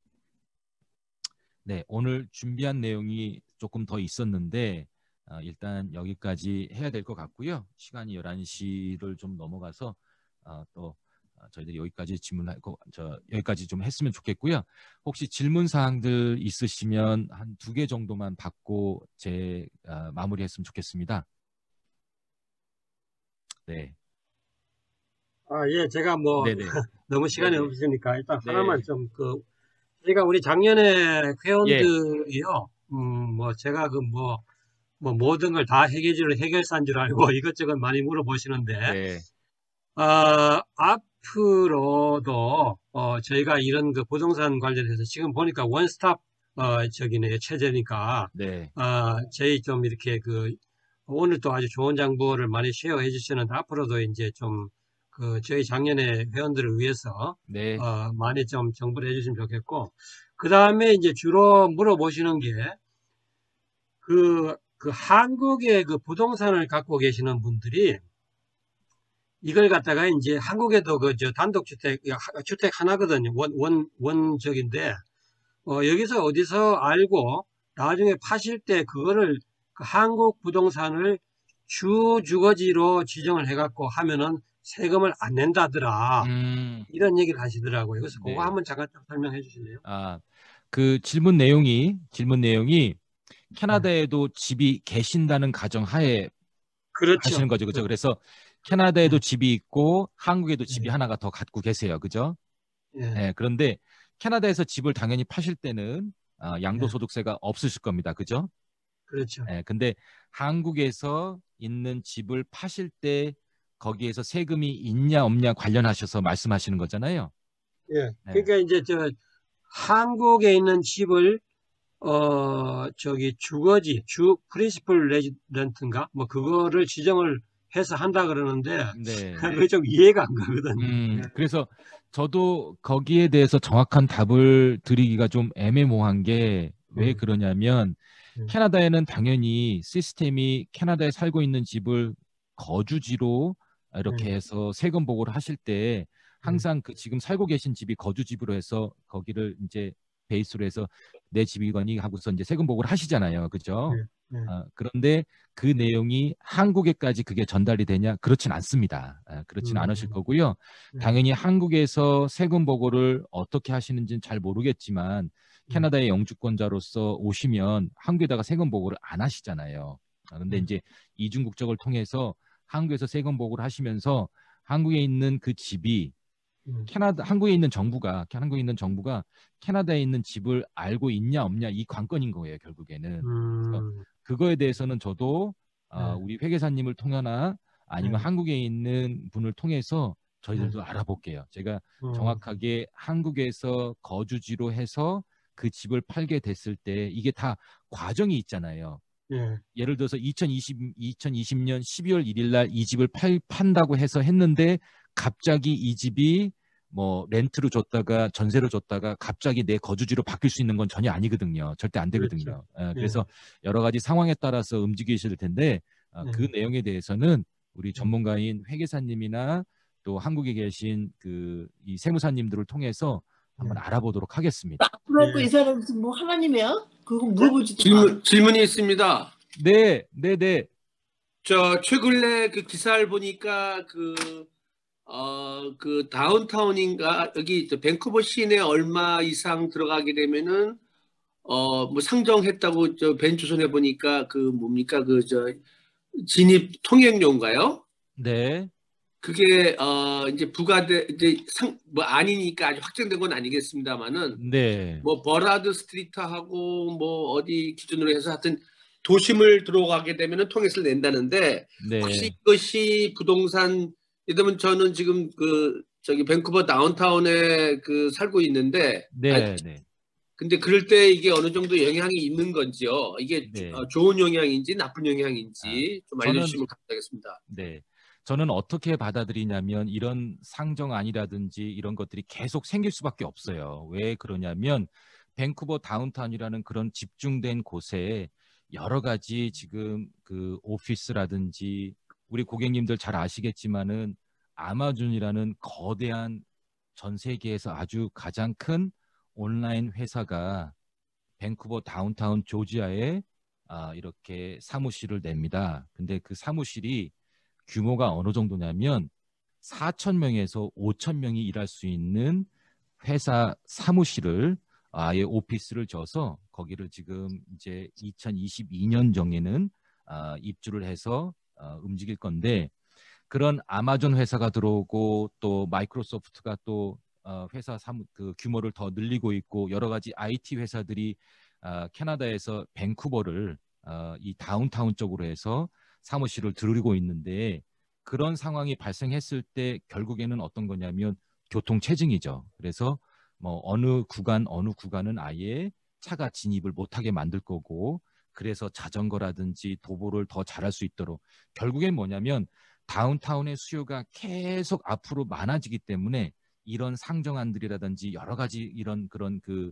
네, 오늘 준비한 내용이 조금 더 있었는데 어, 일단 여기까지 해야 될 것 같고요. 시간이 열한 시를 좀 넘어가서 어, 또 어, 저희들이 여기까지 질문하고 저 여기까지 좀 했으면 좋겠고요. 혹시 질문 사항들 있으시면 한 두 개 정도만 받고 제 어, 마무리했으면 좋겠습니다. 네. 아, 예, 제가 뭐 네네. 너무 시간이 네네. 없으니까 일단 네. 하나만 좀 그 저희가 우리 작년에 예. 회원들이요, 음, 뭐 제가 그 뭐 뭐 모든 걸 다 해결을 해결사인 줄 알고 이것저것 많이 물어보시는데, 네. 아, 앞으로도 어, 저희가 이런 그 부동산 관련해서 지금 보니까 원스톱 어, 저기네 체제니까 네. 아, 저희 좀 이렇게 그 오늘 또 아주 좋은 정보를 많이 쉐어해 주시는데 앞으로도 이제 좀 그 저희 작년에 회원들을 위해서 네. 어, 많이 좀 정보를 해주시면 좋겠고 그 다음에 이제 주로 물어보시는 게, 그, 그 한국의 그 부동산을 갖고 계시는 분들이 이걸 갖다가 이제 한국에도 그 저 단독주택, 주택 하나거든요. 원, 원, 원적인데, 어, 여기서 어디서 알고 나중에 파실 때 그거를 그 한국 부동산을 주 주거지로 지정을 해갖고 하면은 세금을 안 낸다더라. 음, 이런 얘기를 하시더라고요. 그래서 그거 네. 한번 잠깐 좀 설명해 주실래요? 아, 그 질문 내용이, 질문 내용이 캐나다에도 집이 계신다는 가정하에 그렇죠. 하시는 거죠. 그죠? 그래서 캐나다에도 집이 있고 한국에도 집이 하나가 더 갖고 계세요. 그죠? 예. 네, 그런데 캐나다에서 집을 당연히 파실 때는 아, 양도소득세가 없으실 겁니다. 그죠? 그렇죠. 네, 근데 한국에서 있는 집을 파실 때 거기에서 세금이 있냐 없냐 관련하셔서 말씀하시는 거잖아요. 예. 네. 그러니까 이제 저 한국에 있는 집을 어 저기 주거지 주 프린시플 레지던트인가 뭐 그거를 지정을 해서 한다 그러는데 네. 그게 좀 이해가 안 가거든요. 음, 그래서 저도 거기에 대해서 정확한 답을 드리기가 좀 애매모호한 게 왜 음. 그러냐면 음. 캐나다에는 당연히 시스템이 캐나다에 살고 있는 집을 거주지로 이렇게 음. 해서 세금 보고를 하실 때 항상 그 지금 살고 계신 집이 거주집으로 해서 거기를 이제 베이스로 해서 내 집이거니 하고서 이제 세금 보고를 하시잖아요. 그죠? 네, 네. 아, 그런데 그 내용이 한국에까지 그게 전달이 되냐? 그렇진 않습니다. 아, 그렇진 음. 않으실 거고요. 네. 당연히 한국에서 세금 보고를 어떻게 하시는지는 잘 모르겠지만 캐나다의 영주권자로서 오시면 한국에다가 세금 보고를 안 하시잖아요. 아, 근데 음. 이제 이중 국적을 통해서 한국에서 세금 보고를 하시면서 한국에 있는 그 집이 음. 캐나다 한국에 있는 정부가 한국에 있는 정부가 캐나다에 있는 집을 알고 있냐 없냐 이 관건인 거예요 결국에는. 그래서 음. 그거에 대해서는 저도 아, 네. 우리 회계사님을 통하나 아니면 네. 한국에 있는 분을 통해서 저희들도 네. 알아볼게요. 제가 음. 정확하게 한국에서 거주지로 해서 그 집을 팔게 됐을 때 이게 다 과정이 있잖아요. 예. 예를 들어서 이천이십, 이천이십 년 십이월 일일 날 이 집을 팔, 판다고 해서 했는데 갑자기 이 집이 뭐 렌트로 줬다가 전세로 줬다가 갑자기 내 거주지로 바뀔 수 있는 건 전혀 아니거든요. 절대 안 되거든요. 그렇죠. 예, 그래서 여러 가지 상황에 따라서 움직이실 텐데 어, 네. 그 내용에 대해서는 우리 네. 전문가인 회계사님이나 또 한국에 계신 그 이 세무사님들을 통해서 한번 네. 알아보도록 하겠습니다. 그래갖고 예. 이 사람 무슨 뭐 하나님이야? 그거 물어보지도 마. 질문, 질문이 있습니다. 네, 네, 네. 저 최근에 그 기사를 보니까 그, 어, 그 다운타운인가 여기 저 밴쿠버 시내 얼마 이상 들어가게 되면은 어, 뭐 상정했다고 저 벤주선에 보니까 그 뭡니까 그 저 진입 통행료인가요? 네. 그게 어 이제 부과돼 이제 상 뭐 아니니까 아직 확정된 건 아니겠습니다만은 네. 뭐 버라드 스트리트하고 뭐 어디 기준으로 해서 하여튼 도심을 들어가게 되면은 통행세를 낸다는데 네. 혹시 이것이 부동산 예를 들면 저는 지금 그 저기 밴쿠버 다운타운에 그 살고 있는데 네, 아니, 네. 근데 그럴 때 이게 어느 정도 영향이 있는 건지요? 이게 네. 어, 좋은 영향인지 나쁜 영향인지 좀 저는- 알려주시면 감사하겠습니다. 네. 저는 어떻게 받아들이냐면 이런 상정안이라든지 이런 것들이 계속 생길 수밖에 없어요. 왜 그러냐면 밴쿠버 다운타운이라는 그런 집중된 곳에 여러 가지 지금 그 오피스라든지 우리 고객님들 잘 아시겠지만은 아마존이라는 거대한 전 세계에서 아주 가장 큰 온라인 회사가 밴쿠버 다운타운 조지아에 아, 이렇게 사무실을 냅니다. 근데 그 사무실이 규모가 어느 정도냐면 사천 명에서 오천 명이 일할 수 있는 회사 사무실을 아예 오피스를 져서 거기를 지금 이제 이천이십이 년 정에는 아, 입주를 해서 아, 움직일 건데 그런 아마존 회사가 들어오고 또 마이크로소프트가 또 어, 회사 사무, 그 규모를 더 늘리고 있고 여러 가지 아이티 회사들이 어, 캐나다에서 밴쿠버를 어, 이 다운타운 쪽으로 해서 사무실을 들이고 있는데 그런 상황이 발생했을 때 결국에는 어떤 거냐면 교통체증이죠. 그래서 뭐 어느 구간 어느 구간은 아예 차가 진입을 못하게 만들 거고 그래서 자전거라든지 도보를 더 잘할 수 있도록 결국엔 뭐냐면 다운타운의 수요가 계속 앞으로 많아지기 때문에 이런 상정안들이라든지 여러 가지 이런 그런 그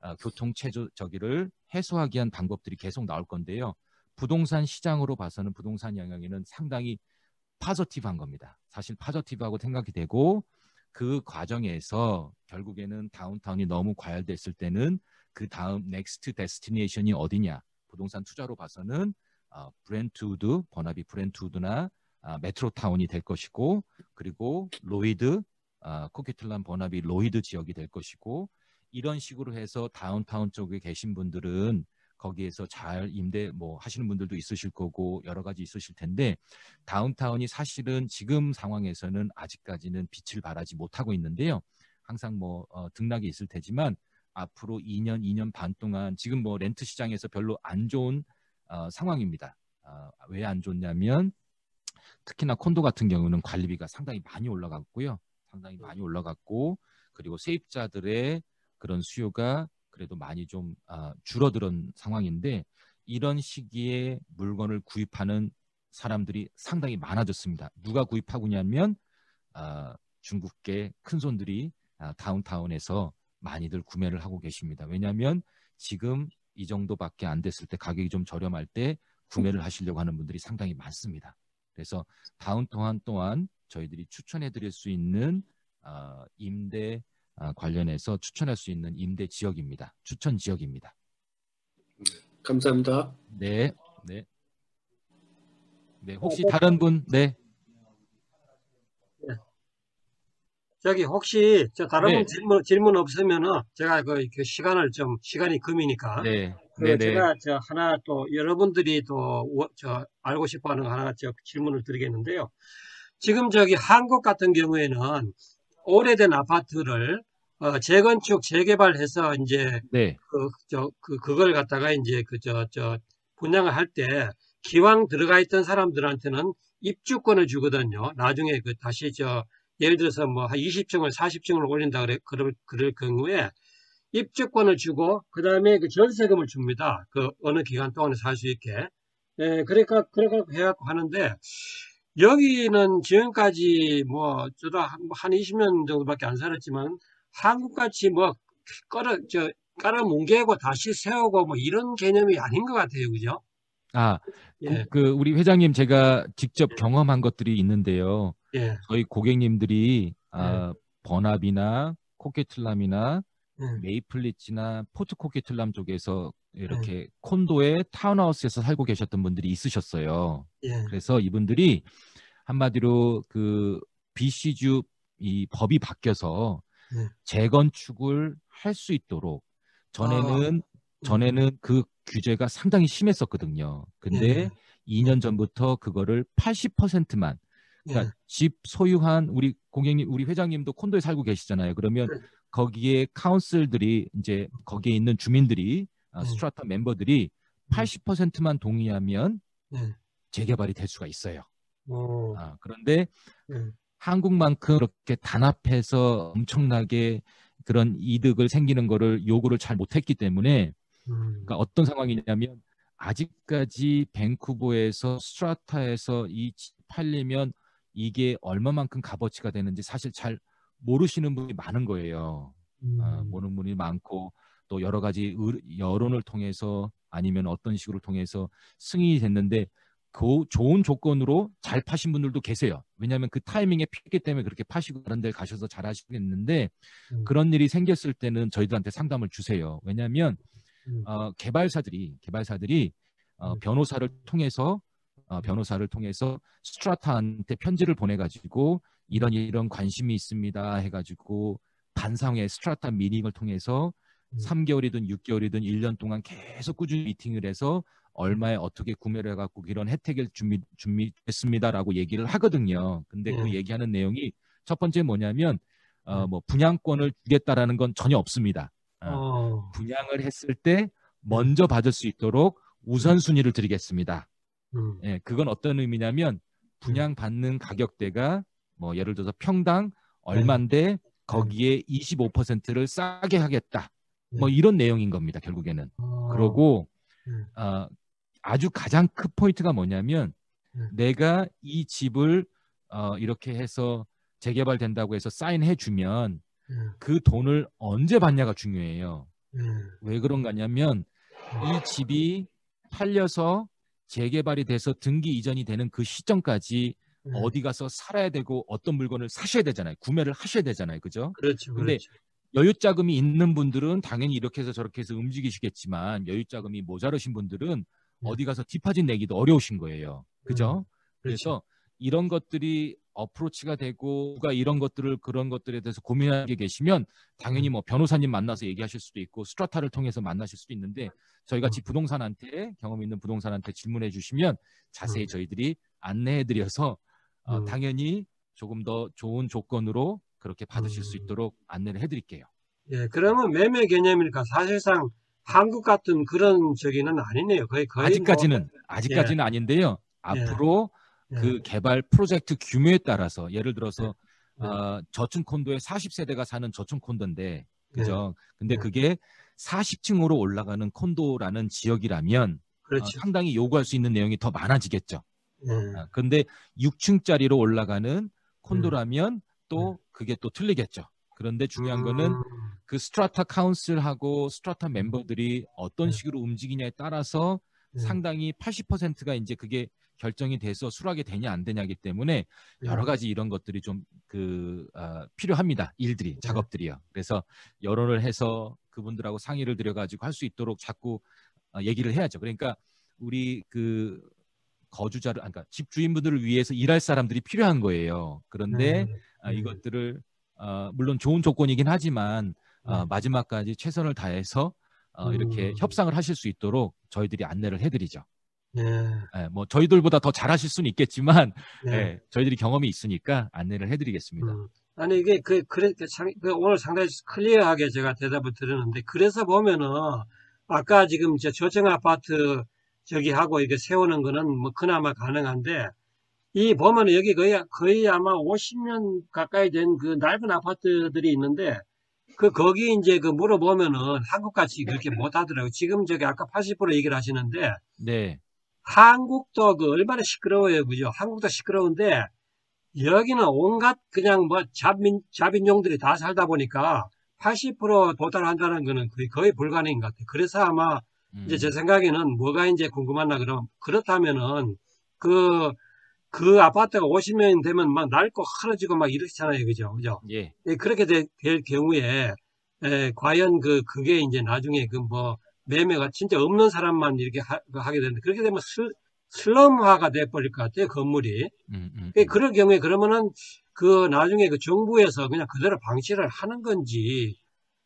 어, 교통 체조 저기를 해소하기 위한 방법들이 계속 나올 건데요. 부동산 시장으로 봐서는 부동산 영향에는 상당히 파저티브한 겁니다. 사실 파저티브하고 생각이 되고 그 과정에서 결국에는 다운타운이 너무 과열됐을 때는 그 다음 넥스트 데스티네이션이 어디냐? 부동산 투자로 봐서는 어, 브렌트우드, 버나비 브렌트우드나 어, 메트로타운이 될 것이고 그리고 로이드, 어, 코키틀란 버나비 로이드 지역이 될 것이고 이런 식으로 해서 다운타운 쪽에 계신 분들은 거기에서 잘 임대 뭐 하시는 분들도 있으실 거고 여러 가지 있으실 텐데 다운타운이 사실은 지금 상황에서는 아직까지는 빛을 발하지 못하고 있는데요. 항상 뭐 어, 등락이 있을 테지만 앞으로 이 년, 이 년 반 동안 지금 뭐 렌트 시장에서 별로 안 좋은 어, 상황입니다. 어, 왜 안 좋냐면 특히나 콘도 같은 경우는 관리비가 상당히 많이 올라갔고요. 상당히 많이 올라갔고 그리고 세입자들의 그런 수요가 그래도 많이 좀 어, 줄어드는 상황인데 이런 시기에 물건을 구입하는 사람들이 상당히 많아졌습니다. 누가 구입하고 있냐면 어, 중국계 큰손들이 어, 다운타운에서 많이들 구매를 하고 계십니다. 왜냐하면 지금 이 정도밖에 안 됐을 때 가격이 좀 저렴할 때 구매를 하시려고 하는 분들이 상당히 많습니다. 그래서 다운타운 또한 저희들이 추천해 드릴 수 있는 어, 임대 어, 관련해서 추천할 수 있는 임대 지역입니다. 추천 지역입니다. 감사합니다. 네, 네, 네. 혹시 다른 분, 네, 저기 혹시 저 다른 네. 분 질문 질문 없으면은 제가 그, 그 시간을 좀 시간이 금이니까 네, 그 네, 네, 제가 저 하나 또 여러분들이 또 저 알고 싶어하는 거 하나 저 질문을 드리겠는데요. 지금 저기 한국 같은 경우에는 오래된 아파트를 어, 재건축 재개발해서 이제 네, 그 저 그 그걸 갖다가 이제 그 저 저 분양을 할 때 기왕 들어가 있던 사람들한테는 입주권을 주거든요. 나중에 그 다시 저 예를 들어서 뭐 한 이십 층을 사십 층을 올린다 그래 그럴 그럴 경우에 입주권을 주고 그다음에 그 전세금을 줍니다. 그 어느 기간 동안에 살 수 있게. 예, 그러니까 그래갖고 해갖고 하는데 여기는 지금까지 뭐 저도 한, 한 이십 년 정도밖에 안 살았지만 한국같이 뭐 깔아 저 깔아 뭉개고 다시 세우고 뭐 이런 개념이 아닌 것 같아요, 그죠? 아, 예, 그, 그 우리 회장님 제가 직접 경험한 것들이 있는데요. 예, 저희 고객님들이 예, 아, 버나비나 코케틀람이나 예, 메이플리츠나 포트 코케틀람 쪽에서 예, 이렇게 콘도에 타운하우스에서 살고 계셨던 분들이 있으셨어요. 예, 그래서 이분들이 한마디로 그 비씨주 이 법이 바뀌어서 예. 재건축을 할 수 있도록 전에는 아, 전에는 그 규제가 상당히 심했었거든요. 근데 예, 이 년 전부터 그거를 팔십 퍼센트만 그러니까 예, 집 소유한 우리 고객님, 우리 회장님도 콘도에 살고 계시잖아요. 그러면 거기에 카운슬들이 이제 거기에 있는 주민들이 아, 예, 스트라타 멤버들이 팔십 퍼센트만 동의하면 예. 재개발이 될 수가 있어요. 오, 아, 그런데 예, 한국만큼 그렇게 단합해서 엄청나게 그런 이득을 생기는 거를 요구를 잘 못했기 때문에 음, 그러니까 어떤 상황이냐면 아직까지 밴쿠버에서 스트라타에서 이 집 팔리면 이게 얼마만큼 값어치가 되는지 사실 잘 모르시는 분이 많은 거예요. 아, 음, 모르는 분이 많고 또 여러 가지 의- 여론을 통해서 아니면 어떤 식으로 통해서 승인이 됐는데 그 좋은 조건으로 잘 파신 분들도 계세요. 왜냐하면 그 타이밍에 피했기 때문에 그렇게 파시고 다른 데 가셔서 잘 하시겠는데 음, 그런 일이 생겼을 때는 저희들한테 상담을 주세요. 왜냐하면 음, 어, 개발사들이 개발사들이 어, 음. 변호사를 통해서 어, 변호사를 통해서 스트라타한테 편지를 보내가지고 이런 이런 관심이 있습니다 해가지고 반상회 스트라타 미팅을 통해서 음. 삼 개월이든 육 개월이든 일 년 동안 계속 꾸준히 미팅을 해서 얼마에 어떻게 구매를 해갖고 이런 혜택을 준비 준비했습니다라고 얘기를 하거든요. 근데 그 예. 얘기하는 내용이 첫 번째 뭐냐면 어, 음. 뭐 분양권을 주겠다라는 건 전혀 없습니다. 어, 어, 분양을 했을 때 먼저 받을 수 있도록 우선순위를 드리겠습니다. 음, 예, 그건 어떤 의미냐면 분양받는 가격대가 뭐 예를 들어서 평당 얼마인데 거기에 이십오 퍼센트를 싸게 하겠다. 뭐 이런 내용인 겁니다. 결국에는. 어, 그러고 음, 어, 아주 가장 큰 포인트가 뭐냐면 음. 내가 이 집을 어, 이렇게 해서 재개발된다고 해서 사인해 주면 음, 그 돈을 언제 받냐가 중요해요. 음. 왜 그런가냐면 이 집이 팔려서 재개발이 돼서 등기 이전이 되는 그 시점까지 음. 어디 가서 살아야 되고 어떤 물건을 사셔야 되잖아요. 구매를 하셔야 되잖아요. 그죠? 그렇죠. 근데 그렇죠. 여유 자금이 있는 분들은 당연히 이렇게 해서 저렇게 해서 움직이시겠지만 여유 자금이 모자르신 분들은 어디 가서 디파짓 내기도 어려우신 거예요. 그죠? 그래서 이런 것들이 어프로치가 되고 누가 이런 것들을 그런 것들에 대해서 고민하게 계시면 당연히 뭐 변호사님 만나서 얘기하실 수도 있고 스트라타를 통해서 만나실 수도 있는데 저희 같이 부동산한테 경험 있는 부동산한테 질문해 주시면 자세히 저희들이 안내해 드려서 어, 음. 당연히 조금 더 좋은 조건으로 그렇게 받으실 수 있도록 안내를 해 드릴게요. 예, 그러면 매매 개념이니까 사실상 한국 같은 그런 저기는 아니네요. 거의 거의 아직까지는 뭐, 아직까지는 예. 아닌데요. 앞으로 예. 그 개발 프로젝트 규모에 따라서 예를 들어서 예. 어, 저층 콘도에 사십 세대가 사는 저층 콘도인데 그죠? 근데 예. 그게 사십 층으로 올라가는 콘도라는 지역이라면 어, 그렇죠. 상당히 요구할 수 있는 내용이 더 많아지겠죠. 예. 어, 근데 육 층짜리로 올라가는 콘도라면 또 그게 또 틀리겠죠. 그런데 중요한 거는 음. 그 스트라타 카운슬하고 스트라타 멤버들이 어떤 식으로 움직이냐에 따라서 예. 상당히 팔십 퍼센트가 이제 그게 결정이 돼서 수락이 되냐 안 되냐기 때문에 여러 가지 이런 것들이 좀 그 어, 필요합니다. 일들이 작업들이요. 그래서 여론을 해서 그분들하고 상의를 드려가지고 할 수 있도록 자꾸 어, 얘기를 해야죠. 그러니까 우리 그 거주자를, 그러니까 집주인분들을 위해서 일할 사람들이 필요한 거예요. 그런데 음. 아, 이것들을 어, 물론 좋은 조건이긴 하지만 어, 음. 마지막까지 최선을 다해서 어, 이렇게 음. 협상을 하실 수 있도록 저희들이 안내를 해드리죠. 예. 예, 뭐 저희들보다 더 잘하실 수는 있겠지만 예. 예, 저희들이 경험이 있으니까 안내를 해드리겠습니다. 음. 아니 이게 그 그래 참, 그 오늘 상당히 클리어하게 제가 대답을 드렸는데 그래서 보면은 아까 지금 저 저층 아파트 저기 하고 이렇게 세우는 거는 뭐 그나마 가능한데 이 보면은 여기 거의 거의 아마 오십 년 가까이 된 그 넓은 아파트들이 있는데 그 거기 이제 그 물어보면은 한국같이 그렇게 못 하더라고요. 지금 저기 아까 팔십 퍼센트 얘기를 하시는데 네. 한국도 그 얼마나 시끄러워요, 그죠? 한국도 시끄러운데 여기는 온갖 그냥 뭐 잡민 잡인종들이 다 살다 보니까 팔십 퍼센트 도달한다는 거는 거의, 거의 불가능인 것 같아요. 그래서 아마 음. 이제 제 생각에는 뭐가 이제 궁금하나 그러면 그렇다면은 그 그 아파트가 오십 년 되면 막 낡고 흐려지고 막 이렇잖아요, 그죠? 그죠? 예. 예, 그렇게 되, 될 경우에 에, 과연 그 그게 이제 나중에 그 뭐 매매가 진짜 없는 사람만 이렇게 하, 하게 되는데 그렇게 되면 슬, 슬럼화가 돼 버릴 것 같아요, 건물이. 음, 음, 예, 그럴 경우에 그러면은 그 나중에 그 정부에서 그냥 그대로 방치를 하는 건지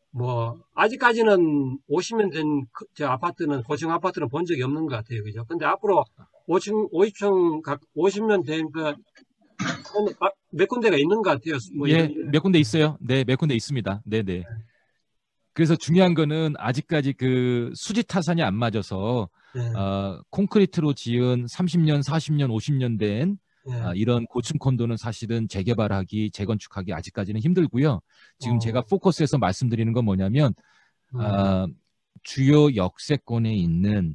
뭐 아직까지는 오십 년 된 저 아파트는 고층 아파트는 본 적이 없는 것 같아요, 그죠? 근데 앞으로 오 층, 오십 층 각 오십 년 된 그 몇 군데가 있는 것 같아요. 뭐 예, 이런- 몇 군데 있어요. 네, 몇 군데 있습니다. 네, 네. 그래서 중요한 거는 아직까지 그 수지 타산이 안 맞아서 네. 어, 콘크리트로 지은 삼십 년, 사십 년, 오십 년 된 네. 아, 이런 고층 콘도는 사실은 재개발하기, 재건축하기 아직까지는 힘들고요. 지금 어. 제가 포커스해서 말씀드리는 건 뭐냐면 음. 아, 주요 역세권에 있는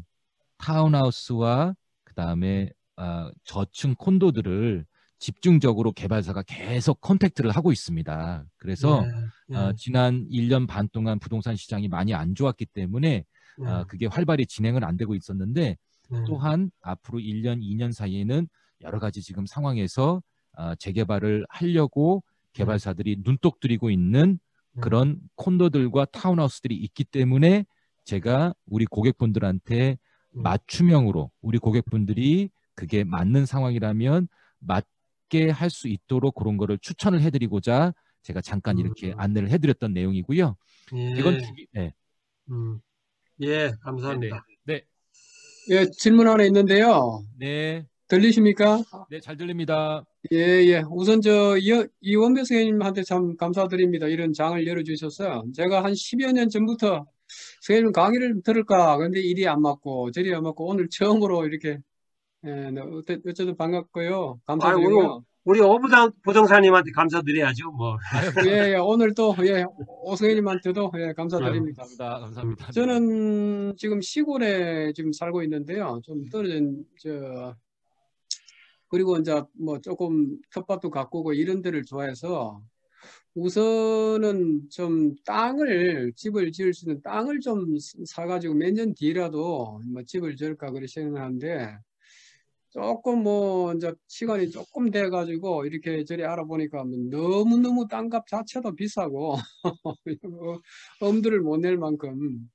타운하우스와 그다음에 아, 저층 콘도들을 집중적으로 개발사가 계속 컨택트를 하고 있습니다. 그래서 네. 어, 네. 지난 일 년 반 동안 부동산 시장이 많이 안 좋았기 때문에 네. 어, 그게 활발히 진행은 안 되고 있었는데 네. 또한 앞으로 일 년, 이 년 사이에는 여러 가지 지금 상황에서 어, 재개발을 하려고 개발사들이 눈독 들이고 있는 그런 콘도들과 타운하우스들이 있기 때문에 제가 우리 고객분들한테 맞춤형으로 우리 고객분들이 그게 맞는 상황이라면 맞게 할 수 있도록 그런 거를 추천을 해드리고자 제가 잠깐 이렇게 음. 안내를 해드렸던 내용이고요. 예. 재건축이 네. 음. 예, 감사합니다. 네, 예, 질문 하나 있는데요. 네, 들리십니까? 네, 잘 들립니다. 예, 예. 우선 저 이, 이원배 선생님한테 참 감사드립니다. 이런 장을 열어주셔서 제가 한 십여 년 전부터 선생님 강의를 들을까 근데 일이 안 맞고 저리 안 맞고 오늘 처음으로 이렇게 예, 어째- 어쨌든 반갑고요. 아유, 우리, 감사드리고요. 우리 오부장 부동산님한테 감사드려야죠, 뭐. 예, 예, 오늘 또 예, 오 선생님한테도 예, 감사드립니다. 감사합니다. 감사합니다. 저는 지금 시골에 지금 살고 있는데요. 좀 떨어진 저 그리고 이제 뭐 조금 텃밭도 가꾸고 이런 데를 좋아해서 우선은 좀 땅을, 집을 지을 수 있는 땅을 좀 사가지고 몇 년 뒤라도 뭐 집을 지을까 그렇게 생각하는데, 조금 뭐 이제 시간이 조금 돼 가지고 이렇게 저리 알아보니까 뭐 너무너무 땅값 자체도 비싸고 엄두를 못 낼 만큼,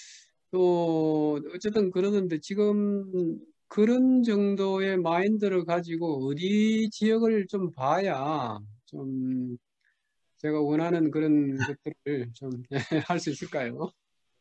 또 어쨌든 그러는데, 지금 그런 정도의 마인드를 가지고 어디 지역을 좀 봐야 좀 제가 원하는 그런 것들을 좀 할 수 있을까요?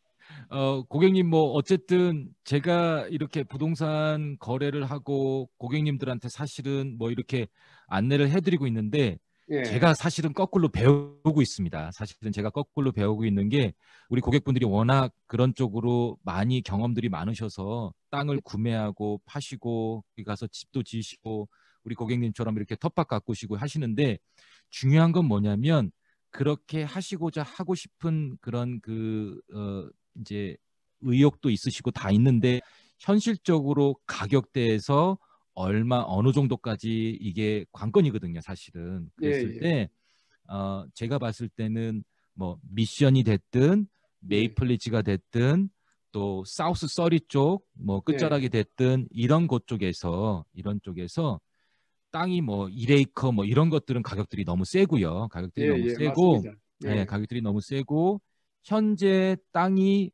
어, 고객님, 뭐, 어쨌든 제가 이렇게 부동산 거래를 하고 고객님들한테 사실은 뭐 이렇게 안내를 해드리고 있는데, 예, 제가 사실은 거꾸로 배우고 있습니다. 사실은 제가 거꾸로 배우고 있는 게, 우리 고객분들이 워낙 그런 쪽으로 많이 경험들이 많으셔서 땅을 구매하고 파시고 거기 가서 집도 지으시고 우리 고객님처럼 이렇게 텃밭 가꾸시고 하시는데, 중요한 건 뭐냐면 그렇게 하시고자 하고 싶은 그런 그 어, 이제 의욕도 있으시고 다 있는데, 현실적으로 가격대에서 얼마 어느 정도까지 이게 관건이거든요, 사실은. 예, 그랬을 예, 때 어, 제가 봤을 때는 뭐 미션이 됐든 예, 메이플리지가 됐든 또 사우스 서리 쪽 뭐 끝자락이 예, 됐든 이런 곳 쪽에서 이런 쪽에서 땅이 뭐 일 에이커 뭐 이런 것들은 가격들이 너무 세고요. 예, 가격들이 너무 예, 세고, 맞습니다. 예, 예, 가격들이 너무 세고, 현재 땅이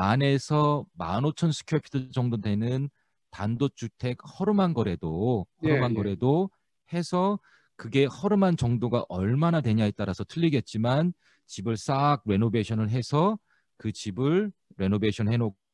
만에서 만 오천 스퀘어피트 정도 되는 단독주택 허름한 거래도 예, 허름한 예, 거래도 해서, 그게 허름한 정도가 얼마나 되냐에 따라서 틀리겠지만, 집을 싹 레노베이션을 해서 그 집을 레노베이션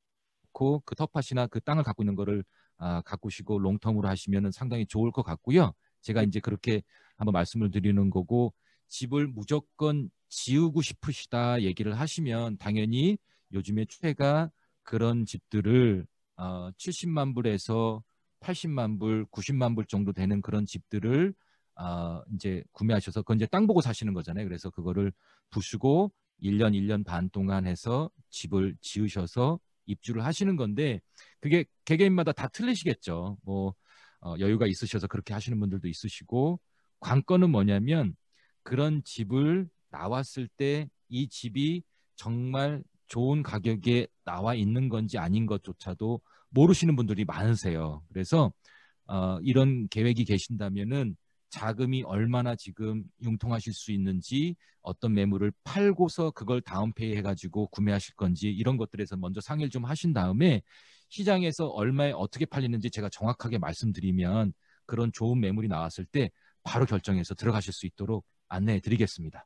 해놓고 그 텃밭이나 그 땅을 갖고 있는 거를 아, 가꾸시고 롱텀으로 하시면 상당히 좋을 것 같고요. 제가 예, 이제 그렇게 한번 말씀을 드리는 거고, 집을 무조건 지우고 싶으시다 얘기를 하시면 당연히 요즘에 추세가 그런 집들을 어, 칠십만 불에서 팔십만 불, 구십만 불 정도 되는 그런 집들을 어, 이제 구매하셔서, 그건 이제 땅 보고 사시는 거잖아요. 그래서 그거를 부수고 일 년, 일 년 반 동안 해서 집을 지으셔서 입주를 하시는 건데, 그게 개개인마다 다 틀리시겠죠. 뭐 어, 여유가 있으셔서 그렇게 하시는 분들도 있으시고, 관건은 뭐냐면 그런 집을 나왔을 때 이 집이 정말 좋은 가격에 나와 있는 건지 아닌 것조차도 모르시는 분들이 많으세요. 그래서 어, 이런 계획이 계신다면은 자금이 얼마나 지금 융통하실 수 있는지, 어떤 매물을 팔고서 그걸 다운페이 해가지고 구매하실 건지, 이런 것들에서 먼저 상의를 좀 하신 다음에 시장에서 얼마에 어떻게 팔리는지 제가 정확하게 말씀드리면 그런 좋은 매물이 나왔을 때 바로 결정해서 들어가실 수 있도록 안내해 드리겠습니다.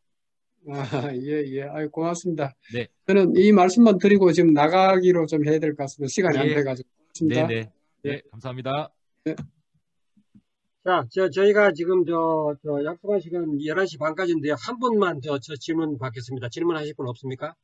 아, 예, 예, 아유, 고맙습니다. 네. 저는 이 말씀만 드리고 지금 나가기로 좀 해야 될 것 같습니다. 시간이 안 예. 돼가지고. 고맙습니다. 네네. 네, 감사합니다. 네. 자, 저, 저희가 지금 저, 저 약속한 시간 열한 시 반까지인데요. 한 분만 저, 저 질문 받겠습니다. 질문하실 분 없습니까?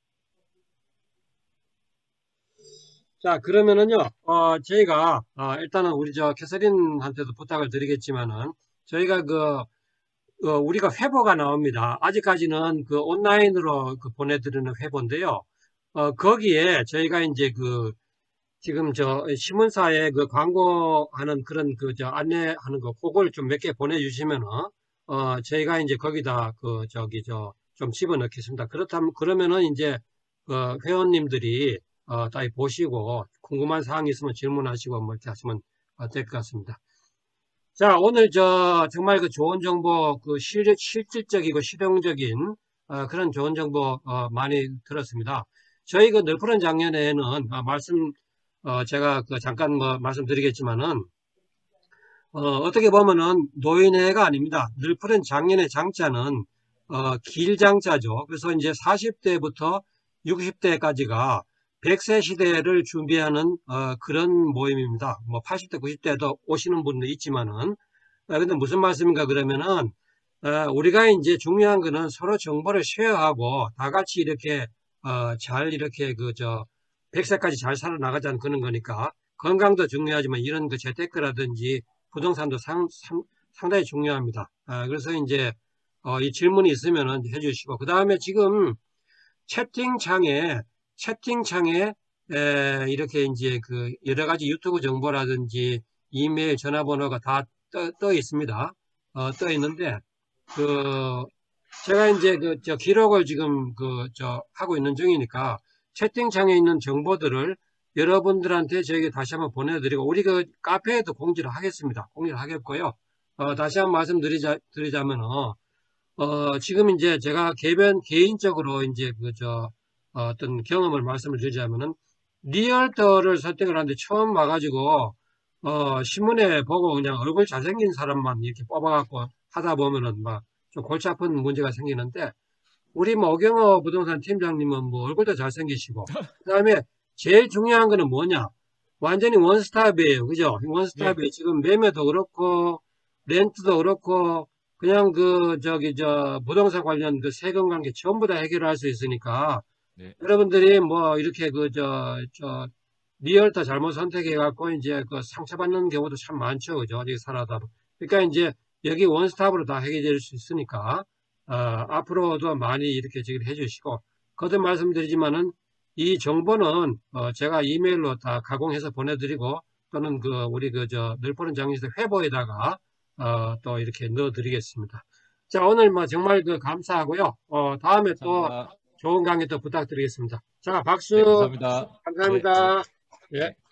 자, 그러면은요, 어, 저희가, 어, 일단은 우리 저 캐서린한테도 부탁을 드리겠지만은, 저희가 그, 어, 우리가 회보가 나옵니다. 아직까지는 그 온라인으로 그 보내드리는 회보인데요. 어, 거기에 저희가 이제 그, 지금 저 신문사에 그 광고하는 그런 그 저 안내하는 거, 그걸 좀 몇 개 보내주시면은, 어, 저희가 이제 거기다 그 저기 저 좀 집어넣겠습니다. 그렇다면, 그러면은 이제 그 회원님들이 어, 다 보시고 궁금한 사항이 있으면 질문하시고 뭐 이렇게 하시면 될 것 같습니다. 자, 오늘 저 정말 그 좋은 정보, 그 실, 실질적이고 실용적인 어, 그런 좋은 정보 어, 많이 들었습니다. 저희 그 늘푸른 작년에는 어, 말씀 어, 제가 그 잠깐 뭐 말씀드리겠지만은 어, 어떻게 보면은 노인회가 아닙니다. 늘푸른 작년의 장자는 어, 길장자죠. 그래서 이제 사십 대부터 육십 대까지가 백 세 시대를 준비하는 어, 그런 모임입니다. 뭐 팔십 대, 구십 대도 오시는 분도 있지만은, 아, 근데 무슨 말씀인가 그러면은 어, 우리가 이제 중요한 거는 서로 정보를 쉐어하고 다 같이 이렇게 어, 잘 이렇게 그 저 백 세까지 잘 살아나가자는 그런 거니까, 건강도 중요하지만 이런 그 재테크라든지 부동산도 상, 상, 상당히 중요합니다. 아, 그래서 이제 어, 이 질문이 있으면은 해주시고, 그 다음에 지금 채팅창에 채팅창에 에, 이렇게 이제 그 여러 가지 유튜브 정보라든지 이메일, 전화번호가 다 떠, 떠 있습니다. 어, 떠 있는데 그 제가 이제 그 저 기록을 지금 그 저 하고 있는 중이니까 채팅창에 있는 정보들을 여러분들한테 저에게 다시 한번 보내드리고 우리 그 카페에도 공지를 하겠습니다. 공지를 하겠고요. 어, 다시 한번 말씀드리자 드리자면 어, 어 지금 이제 제가 개변 개인적으로 이제 그 저 어, 어떤 경험을 말씀을 드리자면은 리얼터를 선택을 하는데 처음 와가지고 어 신문에 보고 그냥 얼굴 잘생긴 사람만 이렇게 뽑아갖고 하다 보면은 막 좀 골치 아픈 문제가 생기는데 우리 뭐 오경호 부동산 팀장님은 뭐 얼굴도 잘생기시고 그 다음에 제일 중요한 거는 뭐냐 완전히 원스톱이에요. 그죠? 원스톱이에요. 네. 지금 매매도 그렇고 렌트도 그렇고 그냥 그 저기 저 부동산 관련 그 세금 관계 전부 다 해결할 수 있으니까 네. 여러분들이 뭐 이렇게 그 저 저 리얼터 잘못 선택해 갖고 이제 그 상처받는 경우도 참 많죠. 그죠? 어디 살아다. 그러니까 이제 여기 원스톱으로 다 해결될 수 있으니까 어, 앞으로도 많이 이렇게 저기를 해 주시고 거듭 말씀드리지만은 이 정보는 어, 제가 이메일로 다 가공해서 보내드리고 또는 그 우리 그 저 늘보는 장리에서 회보에다가 어, 또 이렇게 넣어드리겠습니다. 자 오늘 뭐 정말 그 감사하고요. 어, 다음에 또 감사합니다. 좋은 강의 또 부탁드리겠습니다. 자 박수. 네, 감사합니다. 감사합니다. 네. 예.